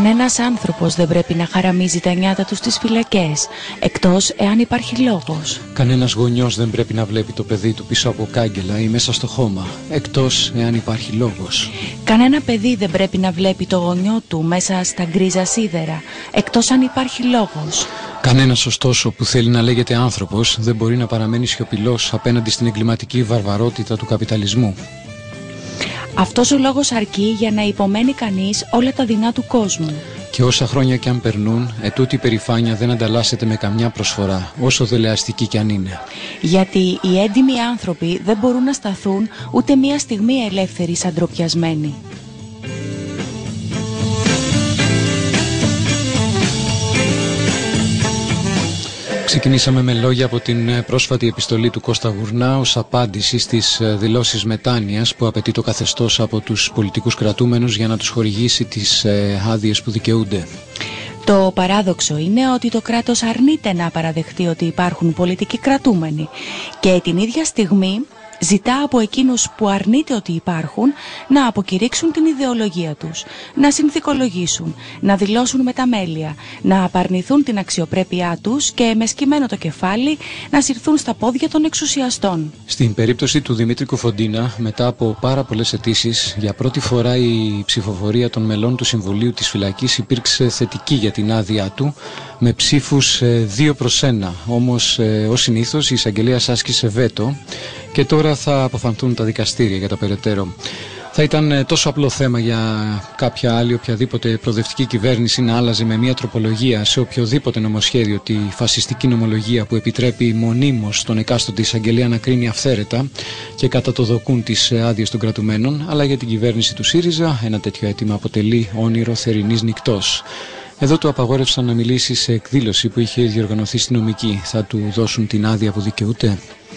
Κανένας άνθρωπος δεν πρέπει να χαραμίζει τα νιάτα του στις φυλακές, εκτός εάν υπάρχει λόγος. Κανένας γονιός δεν πρέπει να βλέπει το παιδί του πίσω από κάγκελα ή μέσα στο χώμα, εκτός εάν υπάρχει λόγος. Κανένα παιδί δεν πρέπει να βλέπει το γονιό του μέσα στα γκρίζα σίδερα, εκτός αν υπάρχει λόγος. Κανένας ωστόσο που θέλει να λέγεται άνθρωπος δεν μπορεί να παραμένει σιωπηλός απέναντι στην εγκληματική βαρβαρότητα του καπιταλισμού. Αυτός ο λόγος αρκεί για να υπομένει κανείς όλα τα δεινά του κόσμου. Και όσα χρόνια κι αν περνούν, ετούτη η περηφάνεια δεν ανταλλάσσεται με καμιά προσφορά, όσο δελεαστική κι αν είναι. Γιατί οι έντιμοι άνθρωποι δεν μπορούν να σταθούν ούτε μία στιγμή ελεύθεροι σαν ντροπιασμένοι. Ξεκινήσαμε με λόγια από την πρόσφατη επιστολή του Κώστα Γουρνά ως απάντηση στις δηλώσεις μετάνοιας που απαιτεί το καθεστώς από τους πολιτικούς κρατούμενους για να τους χορηγήσει τις άδειες που δικαιούνται. Το παράδοξο είναι ότι το κράτος αρνείται να παραδεχτεί ότι υπάρχουν πολιτικοί κρατούμενοι και την ίδια στιγμή ζητά από εκείνους που αρνείται ότι υπάρχουν να αποκηρύξουν την ιδεολογία τους, να συνθηκολογήσουν, να δηλώσουν μεταμέλεια, να απαρνηθούν την αξιοπρέπειά τους και με σκυμμένο το κεφάλι να συρθούν στα πόδια των εξουσιαστών. Στην περίπτωση του Δημήτρη Κουφοντίνα, μετά από πάρα πολλές αιτήσεις, για πρώτη φορά η ψηφοφορία των μελών του Συμβουλίου της Φυλακής υπήρξε θετική για την άδειά του, με ψήφους 2-1. Όμως, ως συνήθως, η εισαγγελέας άσκησε βέτο και τώρα θα αποφανθούν τα δικαστήρια για τα περαιτέρω. Θα ήταν τόσο απλό θέμα για κάποια άλλη οποιαδήποτε προοδευτική κυβέρνηση να άλλαζε με μια τροπολογία σε οποιοδήποτε νομοσχέδιο τη φασιστική νομολογία που επιτρέπει μονίμως στον εκάστοτε εισαγγελέα να κρίνει αυθαίρετα και κατά το δοκούν τις άδειες των κρατουμένων, αλλά για την κυβέρνηση του ΣΥΡΙΖΑ ένα τέτοιο αίτημα αποτελεί όνειρο θερινής νυκτός. Εδώ του απαγόρευσαν να μιλήσει σε εκδήλωση που είχε διοργανωθεί στη νομική. Θα του δώσουν την άδεια που δικαιούται?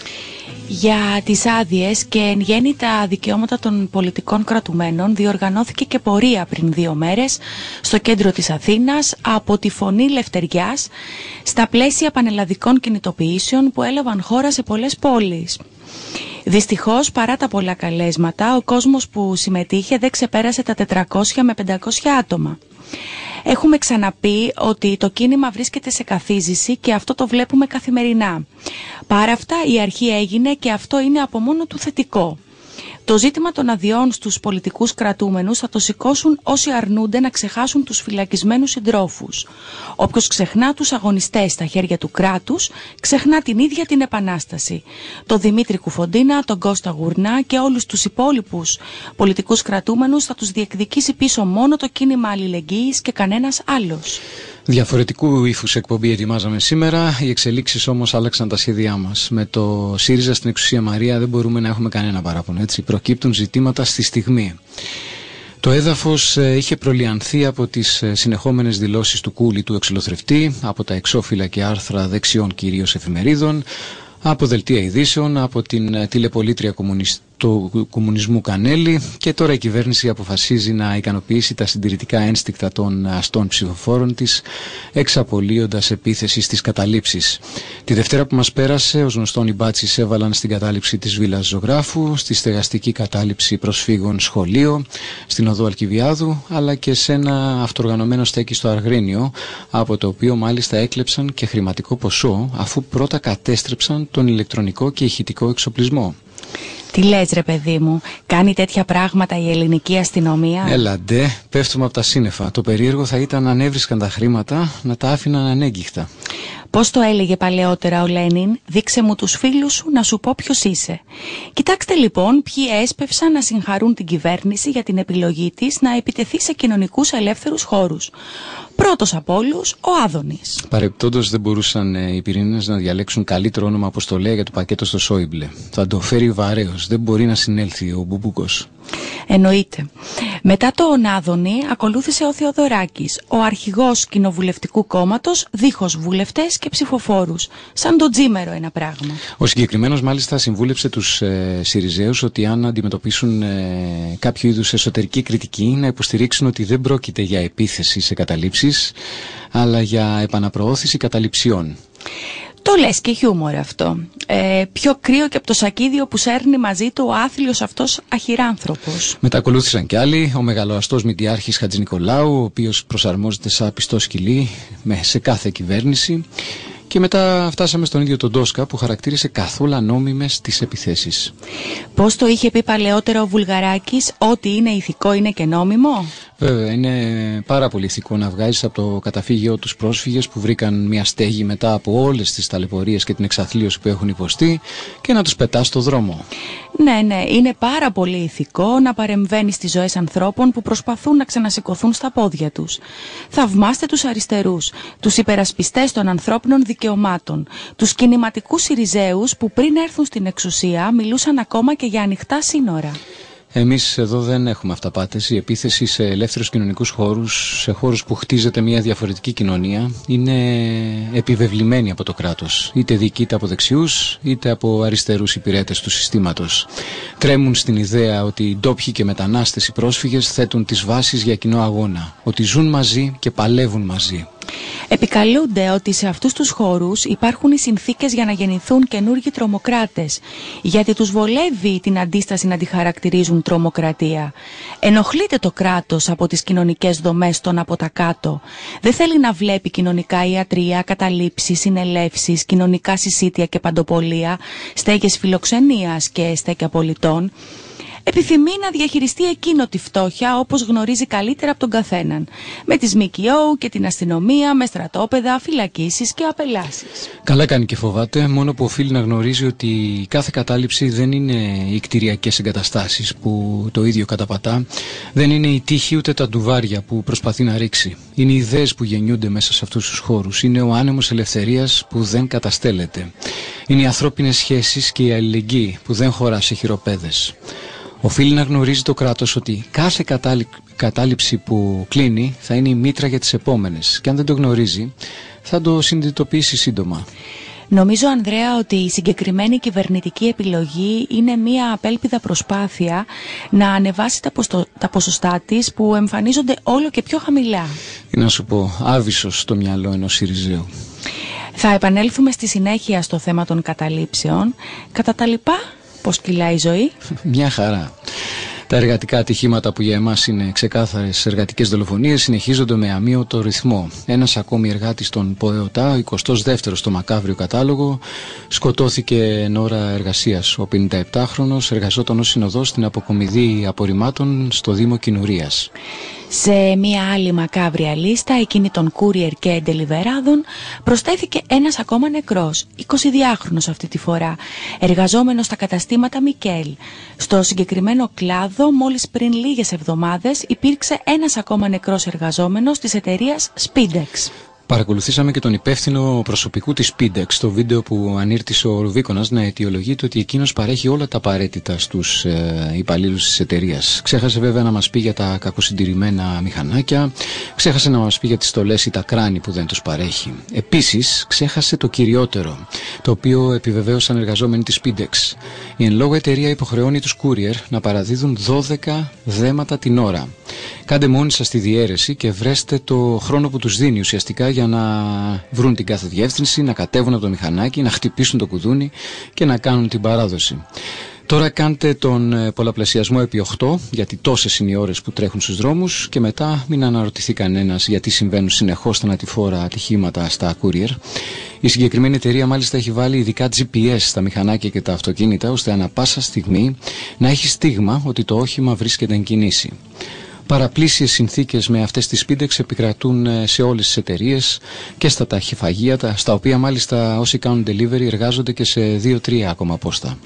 Για τις άδειες και εν γέννη τα δικαιώματα των πολιτικών κρατουμένων διοργανώθηκε και πορεία πριν 2 μέρες στο κέντρο της Αθήνας από τη Φωνή Λευτεριάς στα πλαίσια πανελλαδικών κινητοποιήσεων που έλαβαν χώρα σε πολλές πόλεις. Δυστυχώς, παρά τα πολλά καλέσματα, ο κόσμος που συμμετείχε δεν ξεπέρασε τα 400 με 500 άτομα. Έχουμε ξαναπεί ότι το κίνημα βρίσκεται σε καθίζηση και αυτό το βλέπουμε καθημερινά. Παρά αυτά η αρχή έγινε και αυτό είναι από μόνο του θετικό. Το ζήτημα των αδειών στους πολιτικούς κρατούμενους θα το σηκώσουν όσοι αρνούνται να ξεχάσουν τους φυλακισμένους συντρόφους. Όποιος ξεχνά τους αγωνιστές στα χέρια του κράτους, ξεχνά την ίδια την Επανάσταση. Το Δημήτρη Κουφοντίνα, τον Κώστα Γουρνά και όλους τους υπόλοιπους πολιτικούς κρατούμενους θα τους διεκδικήσει πίσω μόνο το κίνημα αλληλεγγύης και κανένας άλλος. Διαφορετικού ύφους εκπομπή ετοιμάζαμε σήμερα, οι εξελίξεις όμως άλλαξαν τα σχέδιά μας. Με το ΣΥΡΙΖΑ στην εξουσία Μαρία δεν μπορούμε να έχουμε κανένα παράπονο, έτσι. Προκύπτουν ζητήματα στη στιγμή. Το έδαφος είχε προλιανθεί από τις συνεχόμενες δηλώσεις του Κούλη του εξολοθρευτή, από τα εξώφυλλα και άρθρα δεξιών κυρίως εφημερίδων, από δελτία ειδήσεων, από την τηλεπολίτρια του κομμουνισμού Κανέλη, και τώρα η κυβέρνηση αποφασίζει να ικανοποιήσει τα συντηρητικά ένστικτα των αστών ψηφοφόρων της, εξαπολύοντας επίθεση στις καταλήψεις. Τη Δευτέρα που μας πέρασε, ως γνωστόν, οι μπάτσες έβαλαν στην κατάληψη της Βίλας Ζωγράφου, στη στεγαστική κατάληψη προσφύγων σχολείο, στην οδό Αλκιβιάδου, αλλά και σε ένα αυτοργανωμένο στέκι στο Αργρίνιο, από το οποίο μάλιστα έκλεψαν και χρηματικό ποσό, αφού πρώτα κατέστρεψαν τον ηλεκτρονικό και ηχητικό εξοπλισμό. Τι λες ρε παιδί μου, κάνει τέτοια πράγματα η ελληνική αστυνομία? Έλα ντε, πέφτουμε από τα σύννεφα. Το περίεργο θα ήταν αν έβρισκαν τα χρήματα να τα άφηναν ανέγκυχτα. Πώς το έλεγε παλαιότερα ο Λένιν, δείξε μου τους φίλους σου να σου πω ποιος είσαι. Κοιτάξτε λοιπόν ποιοι έσπευσαν να συγχαρούν την κυβέρνηση για την επιλογή της να επιτεθεί σε κοινωνικούς ελεύθερους χώρους. Πρώτος από όλους, ο Άδωνης. Παρεπτόντως δεν μπορούσαν οι πυρήνες να διαλέξουν καλύτερο όνομα αποστολέα για το πακέτο στο Σόιμπλε. Θα το φέρει βαρέως, δεν μπορεί να συνέλθει ο Μπουμπούκος. Εννοείται. Μετά τον Άδωνη ακολούθησε ο Θεοδωράκης, ο αρχηγός κοινοβουλευτικού κόμματος, δίχως βουλευτές και ψηφοφόρους. Σαν τον Τζίμερο ένα πράγμα. Ο συγκεκριμένος μάλιστα συμβούλεψε τους Συριζέους ότι αν αντιμετωπίσουν κάποιο είδους εσωτερική κριτική, να υποστηρίξουν ότι δεν πρόκειται για επίθεση σε καταλήψεις, αλλά για επαναπροώθηση καταληψιών. Το λες και χιούμορ αυτό. Πιο κρύο και από το σακίδιο που σέρνει μαζί του ο άθλιος αυτός αχυράνθρωπος. Μετακολούθησαν κι άλλοι, ο μεγαλοαστός Μητιάρχης Χατζηνικολάου, ο οποίος προσαρμόζεται σαν πιστό σκυλί σε κάθε κυβέρνηση. Και μετά φτάσαμε στον ίδιο τον Τόσκα που χαρακτήρισε καθόλου ανόμιμες τις επιθέσεις. Πώς το είχε πει παλαιότερα ο Βουλγαράκης, ότι είναι ηθικό είναι και νόμιμο? Βέβαια, είναι πάρα πολύ ηθικό να βγάζεις από το καταφύγιο τους πρόσφυγες που βρήκαν μια στέγη μετά από όλες τις ταλαιπωρίες και την εξαθλίωση που έχουν υποστεί και να τους πετάς στο δρόμο. Ναι, είναι πάρα πολύ ηθικό να παρεμβαίνει στις ζωές ανθρώπων που προσπαθούν να ξανασηκωθούν στα πόδια τους. Θαυμάστε τους αριστερούς, τους υπερασπιστές των ανθρώπινων δικαιωμάτων, τους κινηματικούς Συριζέους που πριν έρθουν στην εξουσία μιλούσαν ακόμα και για ανοιχτά σύνορα. Εμείς εδώ δεν έχουμε αυταπάτες. Η επίθεση σε ελεύθερους κοινωνικούς χώρους, σε χώρους που χτίζεται μια διαφορετική κοινωνία, είναι επιβεβλημένη από το κράτος. Είτε διοικείται από δεξιούς, είτε από αριστερούς υπηρέτες του συστήματος. Τρέμουν στην ιδέα ότι οι ντόπιοι και μετανάστες, οι πρόσφυγες, θέτουν τις βάσεις για κοινό αγώνα. Ότι ζουν μαζί και παλεύουν μαζί. Επικαλούνται ότι σε αυτούς τους χώρους υπάρχουν οι συνθήκες για να γεννηθούν καινούργιοι τρομοκράτες, γιατί τους βολεύει την αντίσταση να τη χαρακτηρίζουν τρομοκρατία. Ενοχλείται το κράτος από τις κοινωνικές δομές των από τα κάτω. Δεν θέλει να βλέπει κοινωνικά ιατρεία, καταλήψεις, συνελεύσεις, κοινωνικά συσίτια και παντοπολία, στέγες φιλοξενίας και στέκια πολιτών. Επιθυμεί να διαχειριστεί εκείνο τη φτώχεια όπως γνωρίζει καλύτερα από τον καθέναν. Με τις ΜΚΟ και την αστυνομία, με στρατόπεδα, φυλακίσεις και απελάσεις. Καλά κάνει και φοβάται, μόνο που οφείλει να γνωρίζει ότι κάθε κατάληψη δεν είναι οι κτηριακές εγκαταστάσεις που το ίδιο καταπατά, δεν είναι η τύχη ούτε τα ντουβάρια που προσπαθεί να ρίξει. Είναι οι ιδέες που γεννιούνται μέσα σε αυτούς τους χώρους. Είναι ο άνεμος ελευθερίας που δεν καταστέλλεται. Είναι οι ανθρώπινες σχέσεις και η αλληλεγγύη που δεν χωρά σε χειροπέδες. Οφείλει να γνωρίζει το κράτος ότι κάθε κατάληψη που κλείνει θα είναι η μήτρα για τις επόμενες. Και αν δεν το γνωρίζει, θα το συνειδητοποιήσει σύντομα. Νομίζω, Ανδρέα, ότι η συγκεκριμένη κυβερνητική επιλογή είναι μια απέλπιδα προσπάθεια να ανεβάσει τα ποσοστά της που εμφανίζονται όλο και πιο χαμηλά. Να σου πω, άβυσσος στο μυαλό ενός Συριζέου. Θα επανέλθουμε στη συνέχεια στο θέμα των καταλήψεων. Κατά τα λοιπά, πώς κυλάει η ζωή? Μια χαρά. Τα εργατικά ατυχήματα που για εμάς είναι ξεκάθαρες εργατικές δολοφονίες συνεχίζονται με αμύωτο ρυθμό. Ένας ακόμη εργάτης των ΠΟΕΟΤΑ, ο 22ος στο μακάβριο κατάλογο, σκοτώθηκε εν ώρα εργασίας. Ο 57χρονος εργαζόταν ως συνοδός στην αποκομιδή απορριμμάτων στο Δήμο Κινουρίας. Σε μια άλλη μακάβρια λίστα, εκείνη των courier και εντελιβεράδων, προσθέθηκε ένας ακόμα νεκρός, 22χρονος αυτή τη φορά, εργαζόμενος στα καταστήματα Μικέλ. Στο συγκεκριμένο κλάδο, μόλις πριν λίγες εβδομάδες, υπήρξε ένας ακόμα νεκρός εργαζόμενος της εταιρείας Speedex. Παρακολουθήσαμε και τον υπεύθυνο προσωπικού της Speedex στο βίντεο που ανήρτησε ο Ρουβίκονας να αιτιολογείται ότι εκείνος παρέχει όλα τα απαραίτητα στους υπαλλήλους της εταιρείας. Ξέχασε βέβαια να μας πει για τα κακοσυντηρημένα μηχανάκια, ξέχασε να μας πει για τις στολές ή τα κράνη που δεν τους παρέχει. Επίσης, ξέχασε το κυριότερο, το οποίο επιβεβαίωσαν εργαζόμενοι της Speedex. Η εν λόγω εταιρεία υποχρεώνει τους courier να παραδίδουν 12 δέματα την ώρα. Κάντε μόνοι σας τη διαίρεση και βρέστε το χρόνο που τους δίνει ουσιαστικά για να βρουν την κάθε διεύθυνση, να κατέβουν από το μηχανάκι, να χτυπήσουν το κουδούνι και να κάνουν την παράδοση. Τώρα κάντε τον πολλαπλασιασμό επί 8, γιατί τόσες είναι οι ώρες που τρέχουν στους δρόμους, και μετά μην αναρωτηθεί κανένας γιατί συμβαίνουν συνεχώς θανατηφόρα ατυχήματα στα courier. Η συγκεκριμένη εταιρεία μάλιστα έχει βάλει ειδικά GPS στα μηχανάκια και τα αυτοκίνητα, ώστε ανα πάσα στιγμή να έχει στίγμα ότι το όχημα βρίσκεται εν κινήσει. Παραπλήσιες συνθήκες με αυτές τις Speedex επικρατούν σε όλες τις εταιρείες και στα ταχυφαγεία, στα οποία μάλιστα όσοι κάνουν delivery εργάζονται και σε 2-3 ακόμα πόστα.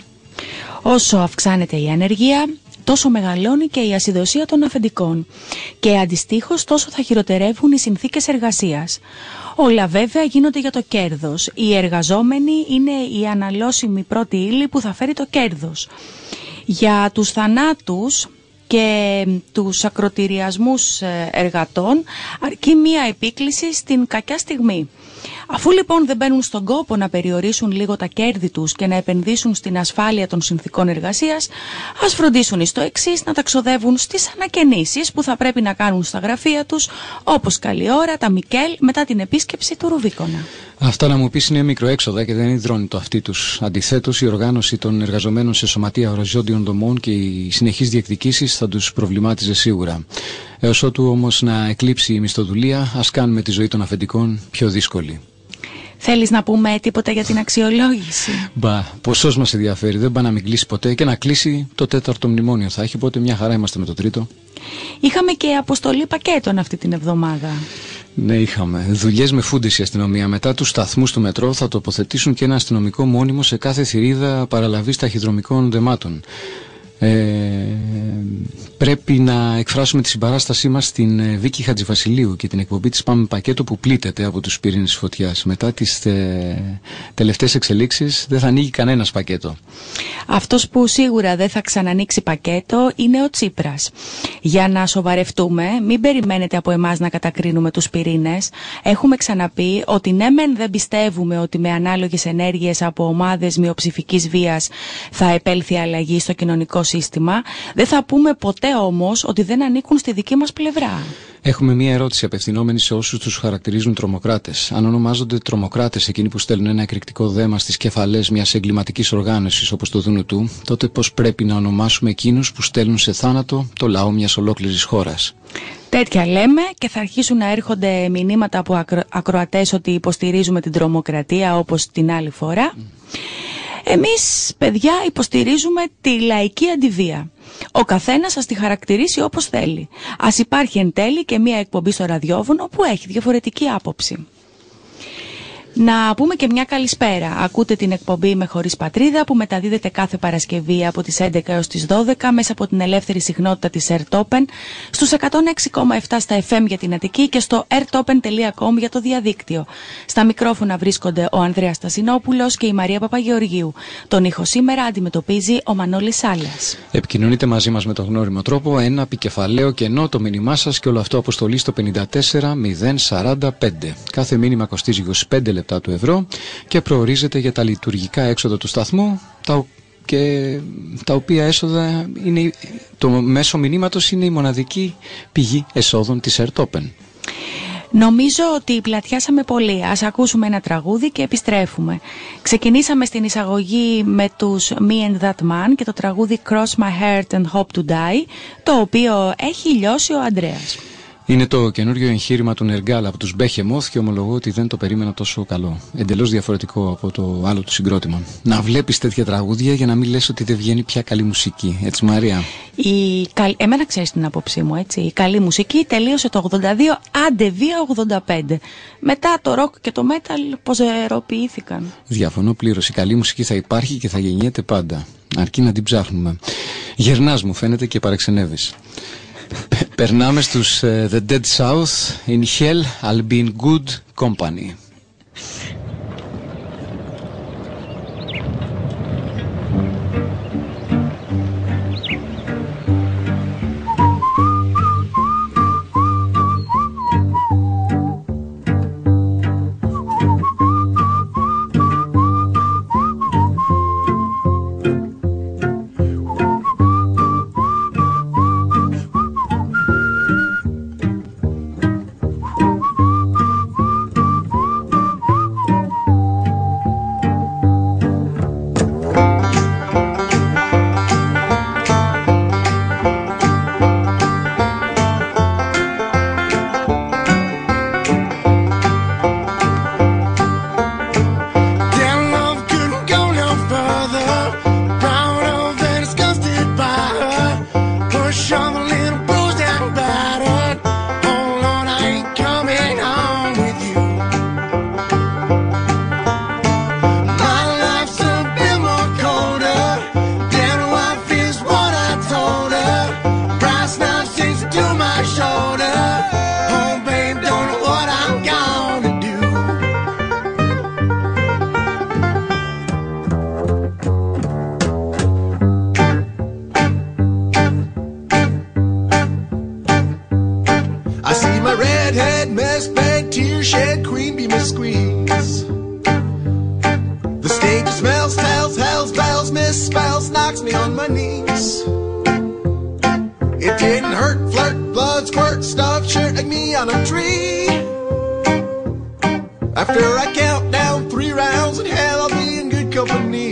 Όσο αυξάνεται η ανεργία, τόσο μεγαλώνει και η ασυδοσία των αφεντικών και αντιστοίχως τόσο θα χειροτερεύουν οι συνθήκες εργασίας. Όλα βέβαια γίνονται για το κέρδος. Οι εργαζόμενοι είναι η αναλώσιμη πρώτη ύλη που θα φέρει το κέρδος. Για τους θανάτους και τους ακροτηριασμούς εργατών αρκεί μία επίκληση στην κακιά στιγμή. Αφού λοιπόν δεν μπαίνουν στον κόπο να περιορίσουν λίγο τα κέρδη τους και να επενδύσουν στην ασφάλεια των συνθήκων εργασίας, ας φροντίσουν εις το εξής να τα ξοδεύουν στις ανακαινήσεις που θα πρέπει να κάνουν στα γραφεία τους, όπως καλή ώρα τα Μικέλ μετά την επίσκεψη του Ρουβίκονα. Αυτά να μου πεις είναι μικροέξοδα και δεν υδρώνει το αυτί τους. Αντιθέτως, η οργάνωση των εργαζομένων σε σωματεία οριζόντιων δομών και οι συνεχείς διεκδικήσεις θα τους προβλημάτιζε σίγουρα. Έως ότου όμως να εκλείψει η μισθοδουλεία, ας κάνουμε τη ζωή των αφεντικών πιο δύσκολη. Θέλεις να πούμε τίποτα για την αξιολόγηση? Μπα, ποσός μας ενδιαφέρει, δεν πάει να μην κλείσει ποτέ και να κλείσει το 4ο μνημόνιο θα έχει, οπότε μια χαρά είμαστε με το 3ο. Είχαμε και αποστολή πακέτων αυτή την εβδομάδα. Ναι, είχαμε. Δουλειές με φούντες η αστυνομία. Μετά τους σταθμούς του μετρό θα τοποθετήσουν και ένα αστυνομικό μόνιμο σε κάθε θηρίδα παραλαβής ταχυδρομικών δεμάτων. Πρέπει να εκφράσουμε τη συμπαράστασή μας στην Βίκη Χατζηβασιλείου και την εκπομπή της Πάμε Πακέτο που πλήττεται από τους πυρήνες φωτιάς. Μετά τις τελευταίες εξελίξεις δεν θα ανοίγει κανένας πακέτο. Αυτός που σίγουρα δεν θα ξανανοίξει πακέτο είναι ο Τσίπρας. Για να σοβαρευτούμε, μην περιμένετε από εμάς να κατακρίνουμε τους πυρήνες. Έχουμε ξαναπεί ότι ναι μεν δεν πιστεύουμε ότι με ανάλογες ενέργειες από ομάδες μειοψηφικής βίας θα επέλθει αλλαγή στο κοινωνικό σύστημα, δεν θα πούμε ποτέ όμως ότι δεν ανήκουν στη δική μας πλευρά. Έχουμε μία ερώτηση απευθυνόμενη σε όσους τους χαρακτηρίζουν τρομοκράτες. Αν ονομάζονται τρομοκράτες εκείνοι που στέλνουν ένα εκρηκτικό δέμα στις κεφαλές μιας εγκληματικής οργάνωσης όπως το ΔΝΤ, τότε πώς πρέπει να ονομάσουμε εκείνους που στέλνουν σε θάνατο το λαό μιας ολόκληρης χώρας? Τέτοια λέμε και θα αρχίσουν να έρχονται μηνύματα από ακροατές ότι υποστηρίζουμε την τρομοκρατία όπως την άλλη φορά. Εμείς, παιδιά, υποστηρίζουμε τη λαϊκή αντιβία. Ο καθένας ας τη χαρακτηρίσει όπως θέλει. Ας υπάρχει εν τέλει και μία εκπομπή στο ραδιόφωνο που έχει διαφορετική άποψη. Να πούμε και μια καλησπέρα. Ακούτε την εκπομπή Με Χωρίς Πατρίδα που μεταδίδεται κάθε Παρασκευή από τις 11 έως τις 12 μέσα από την ελεύθερη συχνότητα της AirTopen στους 106,7 στα FM για την Αττική και στο airtopen.com για το διαδίκτυο. Στα μικρόφωνα βρίσκονται ο Ανδρέας Στασινόπουλος και η Μαρία Παπαγεωργίου. Τον ήχο σήμερα αντιμετωπίζει ο Μανώλης Σάλας. Επικοινωνείτε μαζί μας με τον γνώριμο τρόπο, ένα επικεφαλαίο κενό το μήνυμά σας και όλο αυτό αποστολή στο 54045. Κάθε μήνυμα κοστίζει 25 λεπτά του ευρώ και προορίζεται για τα λειτουργικά έξοδα του σταθμού, τα οποία έσοδα είναι, το μέσο μηνύματος είναι η μοναδική πηγή εσόδων της AirTopen. Νομίζω ότι πλατιάσαμε πολύ. Ας ακούσουμε ένα τραγούδι και επιστρέφουμε. Ξεκινήσαμε στην εισαγωγή με τους Me and That Man και το τραγούδι Cross My Heart and Hope to Die, το οποίο έχει λιώσει ο Ανδρέας. Είναι το καινούριο εγχείρημα του Νεργάλ από τους Behemoth και ομολογώ ότι δεν το περίμενα τόσο καλό. Εντελώς διαφορετικό από το άλλο του συγκρότημα. Να βλέπεις τέτοια τραγούδια για να μην λες ότι δεν βγαίνει πια καλή μουσική. Έτσι, Μαρία? Εμένα ξέρεις την άποψή μου, έτσι. Η καλή μουσική τελείωσε το 82, άντε βία 85. Μετά το ροκ και το μέταλ ποζεροποιήθηκαν. Διαφωνώ πλήρως. Η καλή μουσική θα υπάρχει και θα γεννιέται πάντα. Αρκεί να την ψάχνουμε. Γερνάς μου φαίνεται και παρεξενεύεις. Περνάμε στους The Dead South. In hell I'll be in good company. After I count down 3 rounds, and hell, I'll be in good company.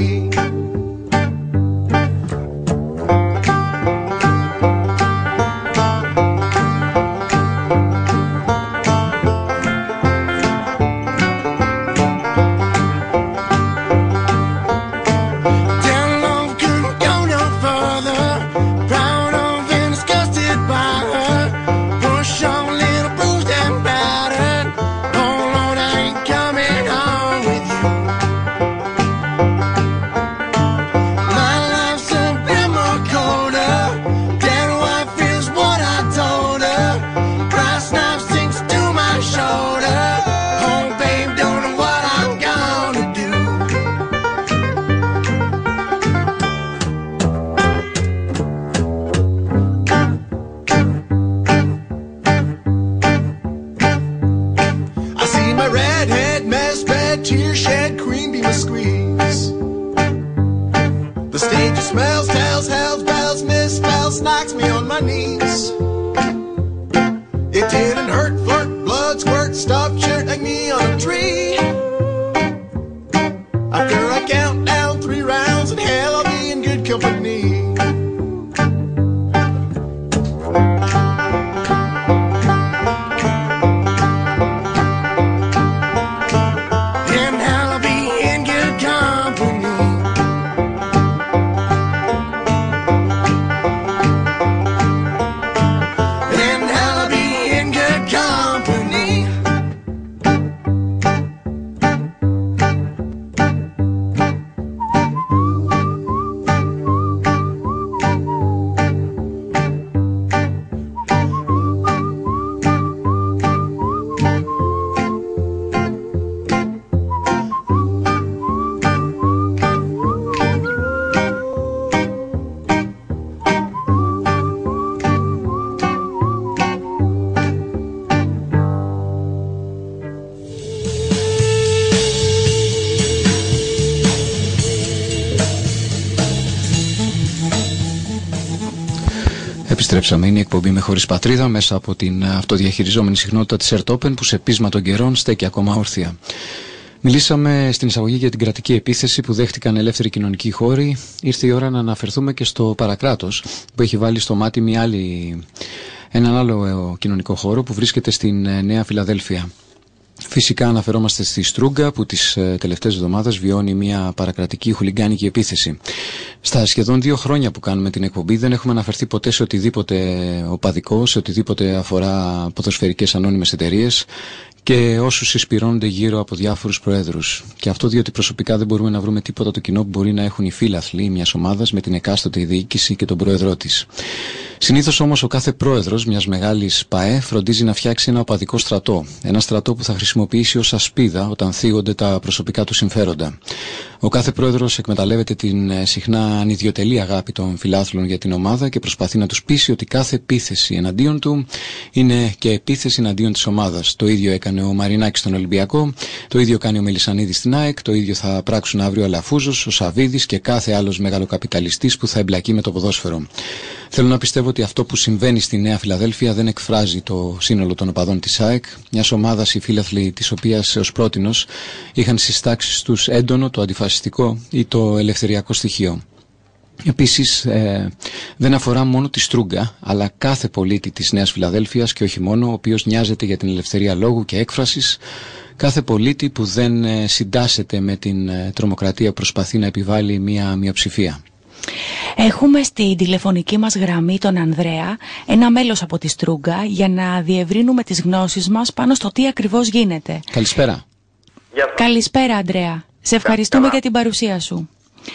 Επιστρέψαμε, είναι η εκπομπή με χωρίς πατρίδα μέσα από την αυτοδιαχειριζόμενη συχνότητα της ΕΡΤ-ΟΠΕΝ που σε πείσμα των καιρών στέκει ακόμα όρθια. Μιλήσαμε στην εισαγωγή για την κρατική επίθεση που δέχτηκαν ελεύθεροι κοινωνικοί χώροι. Ήρθε η ώρα να αναφερθούμε και στο παρακράτος που έχει βάλει στο μάτι έναν άλλο κοινωνικό χώρο που βρίσκεται στην Νέα Φιλαδέλφια. Φυσικά αναφερόμαστε στη Στρούγκα που τις τελευταίες εβδομάδες βιώνει μια παρακρατική χουλιγκάνικη επίθεση. Στα σχεδόν 2 χρόνια που κάνουμε την εκπομπή δεν έχουμε αναφερθεί ποτέ σε οτιδήποτε οπαδικό, σε οτιδήποτε αφορά ποδοσφαιρικές ανώνυμες εταιρείες και όσους συσπηρώνονται γύρω από διάφορους προέδρους. Και αυτό διότι προσωπικά δεν μπορούμε να βρούμε τίποτα το κοινό που μπορεί να έχουν οι φίλαθλοι μιας ομάδας με την εκάστοτε διοίκηση και τον πρόεδρό της. Συνήθως όμως ο κάθε πρόεδρος μιας μεγάλης ΠΑΕ φροντίζει να φτιάξει ένα οπαδικό στρατό. Ένα στρατό που θα χρησιμοποιήσει ως ασπίδα όταν θίγονται τα προσωπικά του συμφέροντα. Ο κάθε πρόεδρος εκμεταλλεύεται την συχνά ανιδιοτελή αγάπη των φιλάθλων για την ομάδα και προσπαθεί να τους πείσει ότι κάθε επίθεση εναντίον του είναι και επίθεση εναντίον της ομάδας. Το ίδιο έκανε ο Μαρινάκης στον Ολυμπιακό, το ίδιο κάνει ο Μελισσανίδης στην ΑΕΚ, το ίδιο θα πράξουν αύριο ο Αλαφούζος, ο Σαβίδης και κάθε άλλος μεγαλοκαπιταλιστής που θα εμπλακεί με το ποδόσφαιρο. Θέλω να πιστεύω ότι αυτό που συμβαίνει στη Νέα Φιλαδέλφια δεν εκφράζει το σύνολο των οπαδών της ΑΕΚ, μιας ομάδας οι φίλαθλοι της οποίας έως πρότινος είχαν στις τάξεις τους έντονο το αντιφασιστικό ή το ελευθεριακό στοιχείο. Επίσης δεν αφορά μόνο τη Στρούγκα, αλλά κάθε πολίτη της Νέας Φιλαδέλφειας και όχι μόνο, ο οποίος νοιάζεται για την ελευθερία λόγου και έκφρασης, κάθε πολίτη που δεν συντάσσεται με την τρομοκρατία που προσπαθεί να επιβάλλει μια μειοψηφία. Έχουμε στη τηλεφωνική μας γραμμή τον Ανδρέα, ένα μέλος από τη Στρούγκα, για να διευρύνουμε τις γνώσεις μας πάνω στο τι ακριβώς γίνεται. Καλησπέρα. Καλησπέρα, Ανδρέα. Σε ευχαριστούμε για την παρουσία σου.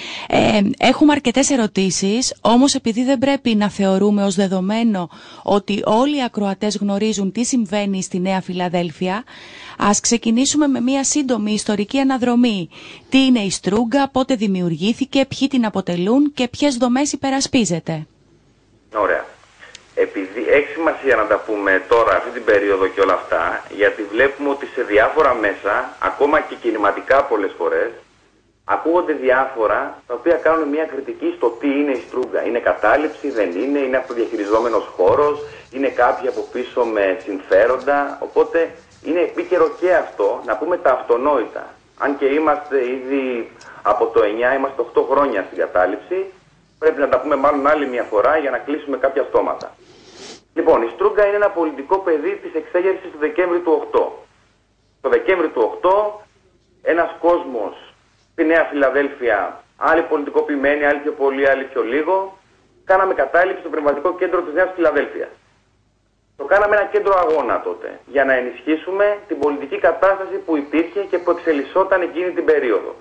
Έχουμε αρκετές ερωτήσεις, όμως επειδή δεν πρέπει να θεωρούμε ως δεδομένο ότι όλοι οι ακροατές γνωρίζουν τι συμβαίνει στη Νέα Φιλαδέλφια, ας ξεκινήσουμε με μια σύντομη ιστορική αναδρομή. Τι είναι η Στρούγκα, πότε δημιουργήθηκε, ποιοι την αποτελούν και ποιες δομές υπερασπίζεται. Ωραία. Επειδή έχει σημασία να τα πούμε τώρα αυτή την περίοδο και όλα αυτά, γιατί βλέπουμε ότι σε διάφορα μέσα, ακόμα και κινηματικά πολλές φορές, ακούγονται διάφορα τα οποία κάνουν μια κριτική στο τι είναι η Στρούγκα. Είναι κατάληψη, δεν είναι, είναι αυτοδιαχειριζόμενος χώρος, είναι κάποιοι από πίσω με συμφέροντα. Οπότε είναι επίκαιρο και αυτό να πούμε τα αυτονόητα. Αν και είμαστε ήδη από το 9, είμαστε 8 χρόνια στην κατάληψη, πρέπει να τα πούμε μάλλον άλλη μια φορά για να κλείσουμε κάποια στόματα. Λοιπόν, η Στρούγκα είναι ένα πολιτικό παιδί της εξέγερσης του Δεκέμβρη του 8. Το Δεκέμβρη του 8, ένας κόσμος στη Νέα Φιλαδέλφια, άλλοι πολιτικοποιημένοι, άλλοι πιο πολύ, άλλοι πιο λίγο, κάναμε κατάληψη στο πνευματικό κέντρο της Νέας Φιλαδέλφειας. Το κάναμε ένα κέντρο αγώνα τότε, για να ενισχύσουμε την πολιτική κατάσταση που υπήρχε και που εξελισσόταν εκείνη την περίοδο.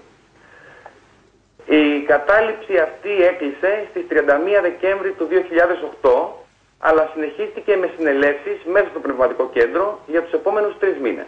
Η κατάληψη αυτή έκλεισε στις 31 Δεκέμβρη του 2008, αλλά συνεχίστηκε με συνελεύσεις μέσα στο πνευματικό κέντρο για τους επόμενους 3 μήνες.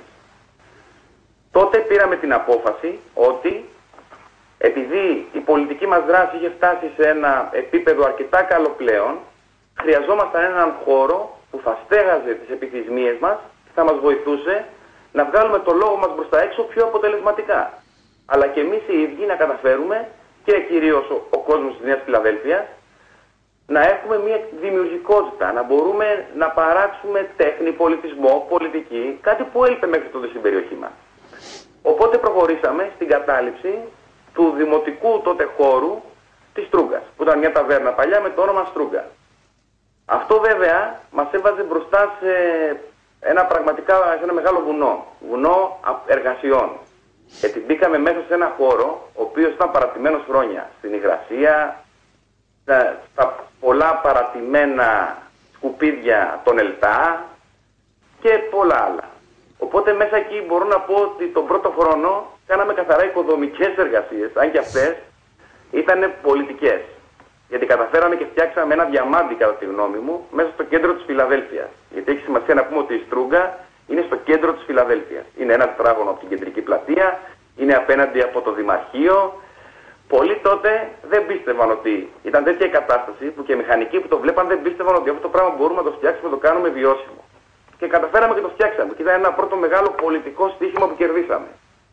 Τότε πήραμε την απόφαση ότι, επειδή η πολιτική μας δράση είχε φτάσει σε ένα επίπεδο αρκετά καλό πλέον, χρειαζόμασταν έναν χώρο που θα στέγαζε τις επιθυμίες μας και θα μας βοηθούσε να βγάλουμε το λόγο μας προς τα έξω πιο αποτελεσματικά. Αλλά και εμείς οι ίδιοι να καταφέρουμε, και κυρίως ο κόσμος της Νέας Φιλαδέλφειας, να έχουμε μια δημιουργικότητα, να μπορούμε να παράξουμε τέχνη, πολιτισμό, πολιτική, κάτι που έλειπε μέχρι τότε στην περιοχή μας. Οπότε προχωρήσαμε στην κατάληψη του δημοτικού τότε χώρου της Στρούγκας, που ήταν μια ταβέρνα παλιά με το όνομα Στρούγκα. Αυτό βέβαια μας έβαζε μπροστά σε σε ένα μεγάλο βουνό εργασιών. Γιατί μπήκαμε μέσα σε ένα χώρο, ο οποίος ήταν παρατημένος χρόνια στην υγρασία, στα πολλά παρατημένα σκουπίδια των ΕΛΤΑ και πολλά άλλα. Οπότε μέσα εκεί μπορώ να πω ότι τον πρώτο χρόνο κάναμε καθαρά οικοδομικές εργασίες, αν και αυτές ήταν πολιτικές. Γιατί καταφέραμε και φτιάξαμε ένα διαμάντι, κατά τη γνώμη μου, μέσα στο κέντρο της Φιλαδέλφειας. Γιατί έχει σημασία να πούμε ότι η Στρούγκα είναι στο κέντρο της Φιλαδέλφειας. Είναι ένα τετράγωνο από την κεντρική πλατεία, είναι απέναντι από το Δημαρχείο. Πολλοί τότε δεν πίστευαν ότι ήταν τέτοια η κατάσταση, που και οι μηχανικοί που το βλέπαν δεν πίστευαν ότι αυτό το πράγμα μπορούμε να το φτιάξουμε, να το κάνουμε βιώσιμο. Και καταφέραμε και το φτιάξαμε. Και ήταν ένα πρώτο μεγάλο πολιτικό στοίχημα που κερδίσαμε.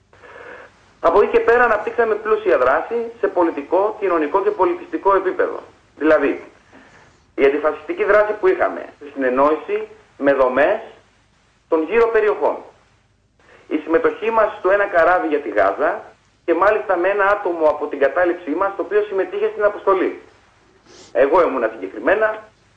Από εκεί και πέρα αναπτύξαμε πλούσια δράση σε πολιτικό, κοινωνικό και πολιτιστικό επίπεδο. Δηλαδή, η αντιφασιστική δράση που είχαμε στη συνεννόηση με δομές των γύρω περιοχών. Η συμμετοχή μας στο ένα καράβι για τη Γάζα και μάλιστα με ένα άτομο από την κατάληψή μας, το οποίο συμμετείχε στην αποστολή. Εγώ ήμουνα συγκεκριμένα